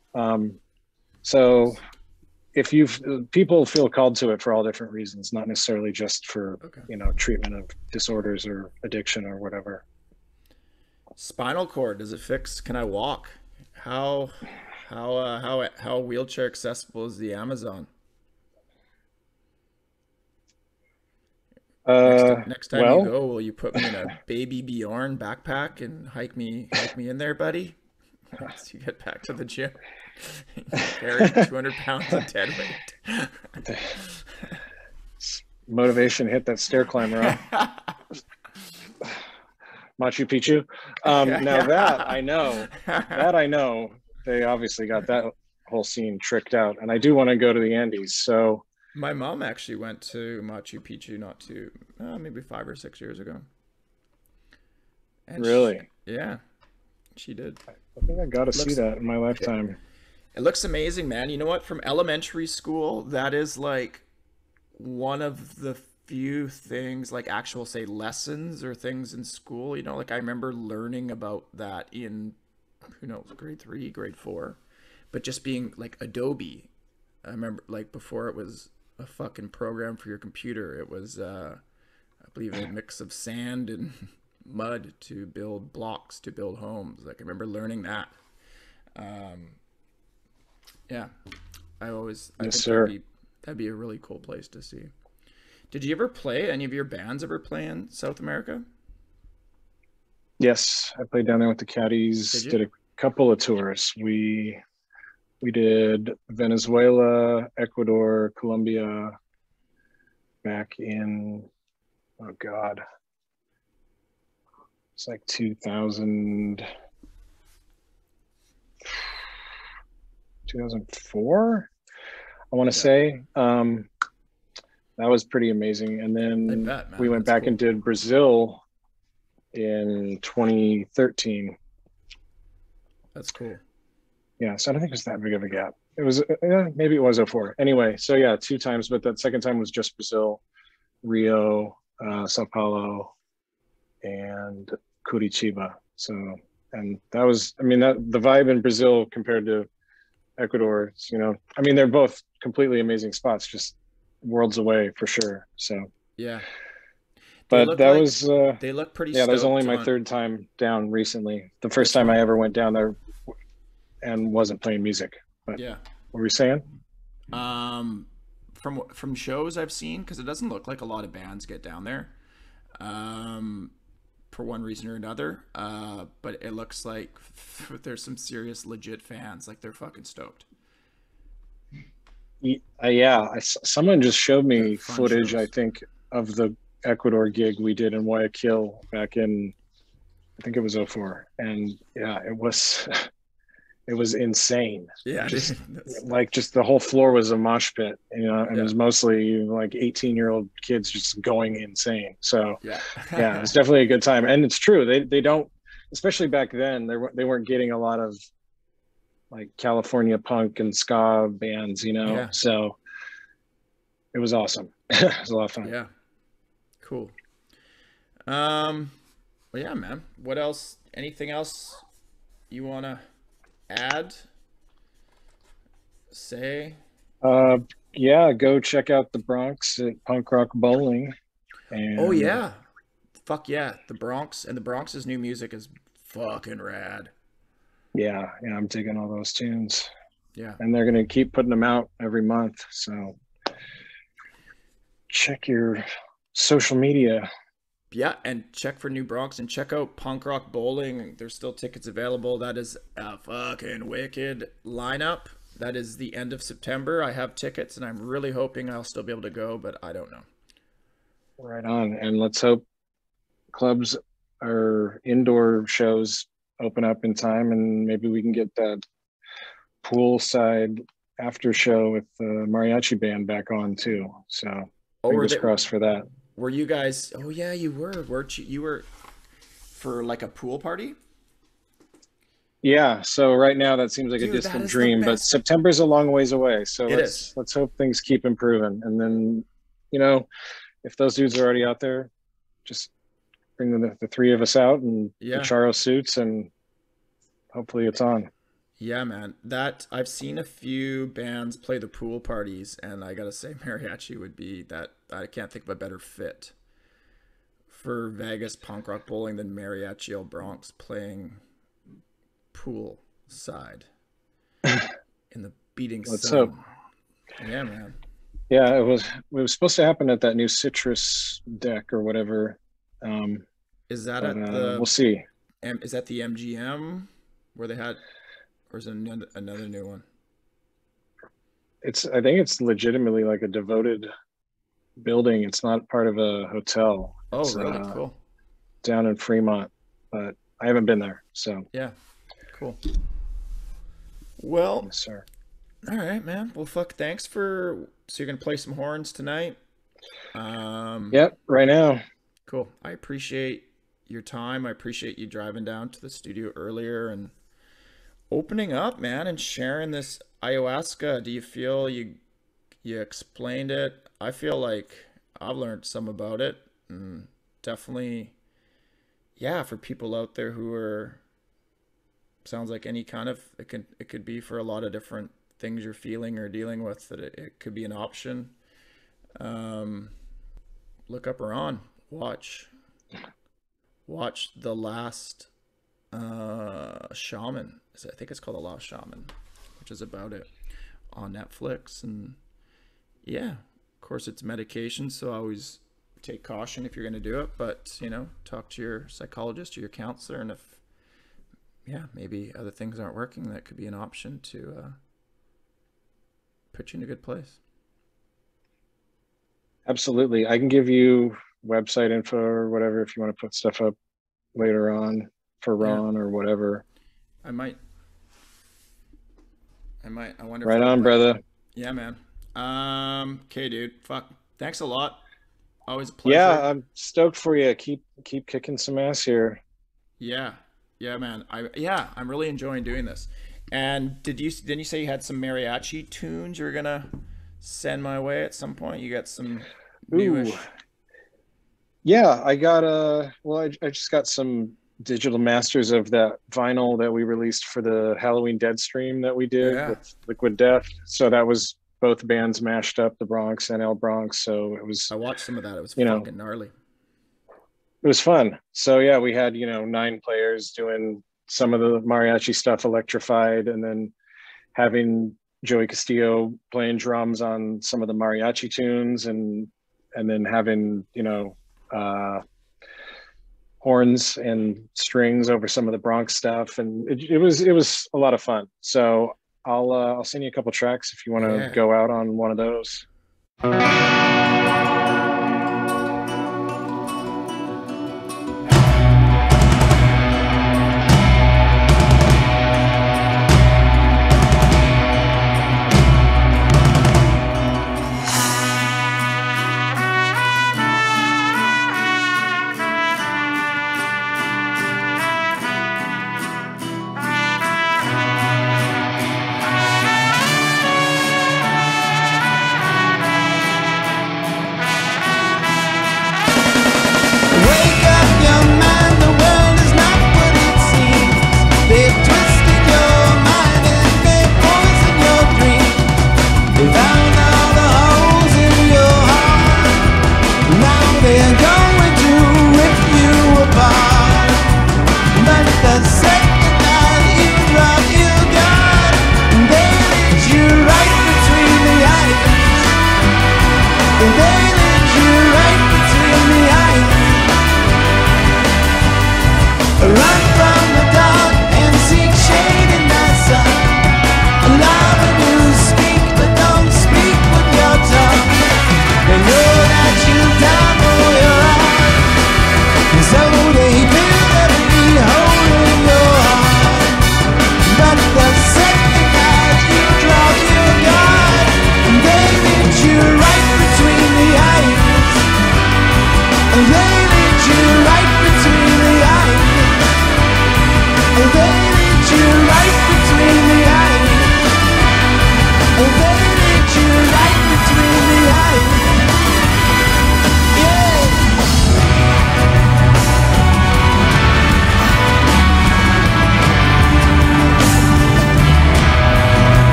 [SPEAKER 2] So if people feel called to it for all different reasons, not necessarily just for treatment of disorders or addiction or whatever.
[SPEAKER 1] Spinal cord, does it fix? Can I walk? How wheelchair accessible is the Amazon? Next time you go, will you put me in a baby Bjorn backpack and hike me in there, buddy? Once you get back to the gym, you carry 200 pounds of dead weight.
[SPEAKER 2] Motivation hit that stair climber, huh? Machu Picchu. Now that I know, they obviously got that whole scene tricked out, and I do want to go to the Andes. So
[SPEAKER 1] My mom actually went to Machu Picchu maybe 5 or 6 years ago. And
[SPEAKER 2] really,
[SPEAKER 1] yeah, she did.
[SPEAKER 2] I think I got to see that in my lifetime.
[SPEAKER 1] It looks amazing, man. You know what? From elementary school, that is like one of the few things, like actual, say, lessons or things in school. You know, like I remember learning about that in, who knows, grade 3, grade 4, but just being like Adobe. I remember like before it was a fucking program for your computer. It was, I believe, a mix of sand and mud to build blocks to build homes. Like I remember learning that. Yeah, I think that'd be a really cool place to see. Did you ever play, any of your bands ever play in South America?
[SPEAKER 2] Yes, I played down there with the Caddies. Did a couple of tours. We did Venezuela, Ecuador, Colombia back in, oh God, it's like 2004, I want to say. That was pretty amazing. And then we went back and did Brazil in 2013.
[SPEAKER 1] That's cool.
[SPEAKER 2] Yeah, so I don't think it was that big of a gap. It was, maybe it was 04. Anyway, so yeah, 2 times, but that second time was just Brazil, Rio, Sao Paulo, and Curitiba. So, and that was, I mean, that the vibe in Brazil compared to Ecuador, you know, I mean, they're both completely amazing spots, just worlds away for sure. So
[SPEAKER 1] yeah,
[SPEAKER 2] but that was
[SPEAKER 1] they look pretty.
[SPEAKER 2] Yeah, that was only my third time down recently. The first time I ever went down there and wasn't playing music. But
[SPEAKER 1] yeah,
[SPEAKER 2] what were you saying?
[SPEAKER 1] From shows I've seen, because it doesn't look like a lot of bands get down there, for one reason or another. But it looks like there's some serious legit fans. Like they're fucking stoked.
[SPEAKER 2] Yeah, someone just showed me footage, I think, of the Ecuador gig we did in Guayaquil back in, I think it was 04. And yeah, it was insane.
[SPEAKER 1] Yeah,
[SPEAKER 2] just the whole floor was a mosh pit, you know, and it was mostly like 18-year-old kids just going insane. So yeah, it was definitely a good time. And it's true, they don't, especially back then, they weren't getting a lot of like California punk and ska bands, you know. Yeah. So it was awesome. It was a lot of fun.
[SPEAKER 1] Yeah. Cool. Well, yeah, man. What else? Anything else you want to add? Say?
[SPEAKER 2] Yeah, go check out the Bronx at Punk Rock Bowling. And
[SPEAKER 1] oh yeah. Fuck yeah. The Bronx, and the Bronx's new music is fucking rad.
[SPEAKER 2] Yeah, I'm digging all those tunes.
[SPEAKER 1] Yeah.
[SPEAKER 2] And they're going to keep putting them out every month. So check your social media.
[SPEAKER 1] Yeah, and check for New Bronx and check out Punk Rock Bowling. There's still tickets available. That is a fucking wicked lineup. That is the end of September. I have tickets and I'm really hoping I'll still be able to go, but I don't know.
[SPEAKER 2] Right on. And let's hope clubs or indoor shows open up in time, and maybe we can get that poolside after show with the mariachi band back on too. So fingers crossed for that.
[SPEAKER 1] Were you guys? Oh yeah, you were. Weren't you? You were for like a pool party.
[SPEAKER 2] Yeah. So right now that seems like a distant dream, but September's a long ways away. So let's hope things keep improving. And then, you know, if those dudes are already out there, just bring the 3 of us out and the Charo suits, and hopefully it's on.
[SPEAKER 1] Yeah, man. That I've seen a few bands play the pool parties, and I gotta say, mariachi would be that. I can't think of a better fit for Vegas punk rock bowling than Mariachi el Bronx playing pool side in the beating sun.
[SPEAKER 2] Let's hope.
[SPEAKER 1] Yeah, man.
[SPEAKER 2] Yeah, it was supposed to happen at that new Citrus deck or whatever.
[SPEAKER 1] Is that at the?
[SPEAKER 2] We'll see.
[SPEAKER 1] Is that the MGM where they had? or is it another new one?
[SPEAKER 2] I think it's legitimately like a devoted building. It's not part of a hotel.
[SPEAKER 1] Oh,
[SPEAKER 2] It's
[SPEAKER 1] really? Cool.
[SPEAKER 2] down in Fremont, but I haven't been there. So,
[SPEAKER 1] Yeah, cool. Well,
[SPEAKER 2] yes, sir.
[SPEAKER 1] all right, man. Well, fuck. Thanks for. So you're gonna play some horns tonight. Um,
[SPEAKER 2] Yep, right now.
[SPEAKER 1] cool. I appreciate your time. I appreciate you driving down to the studio earlier and opening up, man, and sharing this ayahuasca. Do you feel you explained it? I feel like I've learned some about it. And definitely, yeah, for people out there who are sounds like any kind of it could be for a lot of different things you're feeling or dealing with that it could be an option. Um, look up or on. Watch the last shaman. I think it's called The Lost Shaman, which is about it on Netflix. And yeah, of course it's medication, so always take caution if you're going to do it, but talk to your psychologist or your counselor, and if maybe other things aren't working, that could be an option to put you in a good place.
[SPEAKER 2] Absolutely. I can give you website info or whatever if you want to put stuff up later on for
[SPEAKER 1] Yeah,
[SPEAKER 2] Ron or whatever.
[SPEAKER 1] I might. I wonder if
[SPEAKER 2] Right
[SPEAKER 1] I
[SPEAKER 2] on,
[SPEAKER 1] might.
[SPEAKER 2] brother.
[SPEAKER 1] Yeah, man. Okay, dude. Fuck. Thanks a lot. Always a
[SPEAKER 2] Yeah,
[SPEAKER 1] pleasure.
[SPEAKER 2] I'm stoked for you. Keep kicking some ass here.
[SPEAKER 1] Yeah. Yeah, man. I'm really enjoying doing this. And didn't you say you had some mariachi tunes you're gonna send my way at some point? You got some
[SPEAKER 2] Ooh,
[SPEAKER 1] newish.
[SPEAKER 2] yeah, I got I just got some digital masters of that vinyl that we released for the Halloween Dead stream that we did
[SPEAKER 1] Yeah.
[SPEAKER 2] with Liquid Death. So that was both bands mashed up, the Bronx and El Bronx. So
[SPEAKER 1] I watched some of that. It was
[SPEAKER 2] you know,
[SPEAKER 1] fucking gnarly.
[SPEAKER 2] it was fun. So yeah, we had, 9 players doing some of the mariachi stuff electrified, and then having Joey Castillo playing drums on some of the mariachi tunes, and then having, uh, horns and strings over some of the Bronx stuff, and it was a lot of fun. So I'll send you a couple tracks if you want to
[SPEAKER 1] Yeah.
[SPEAKER 2] go out on one of those.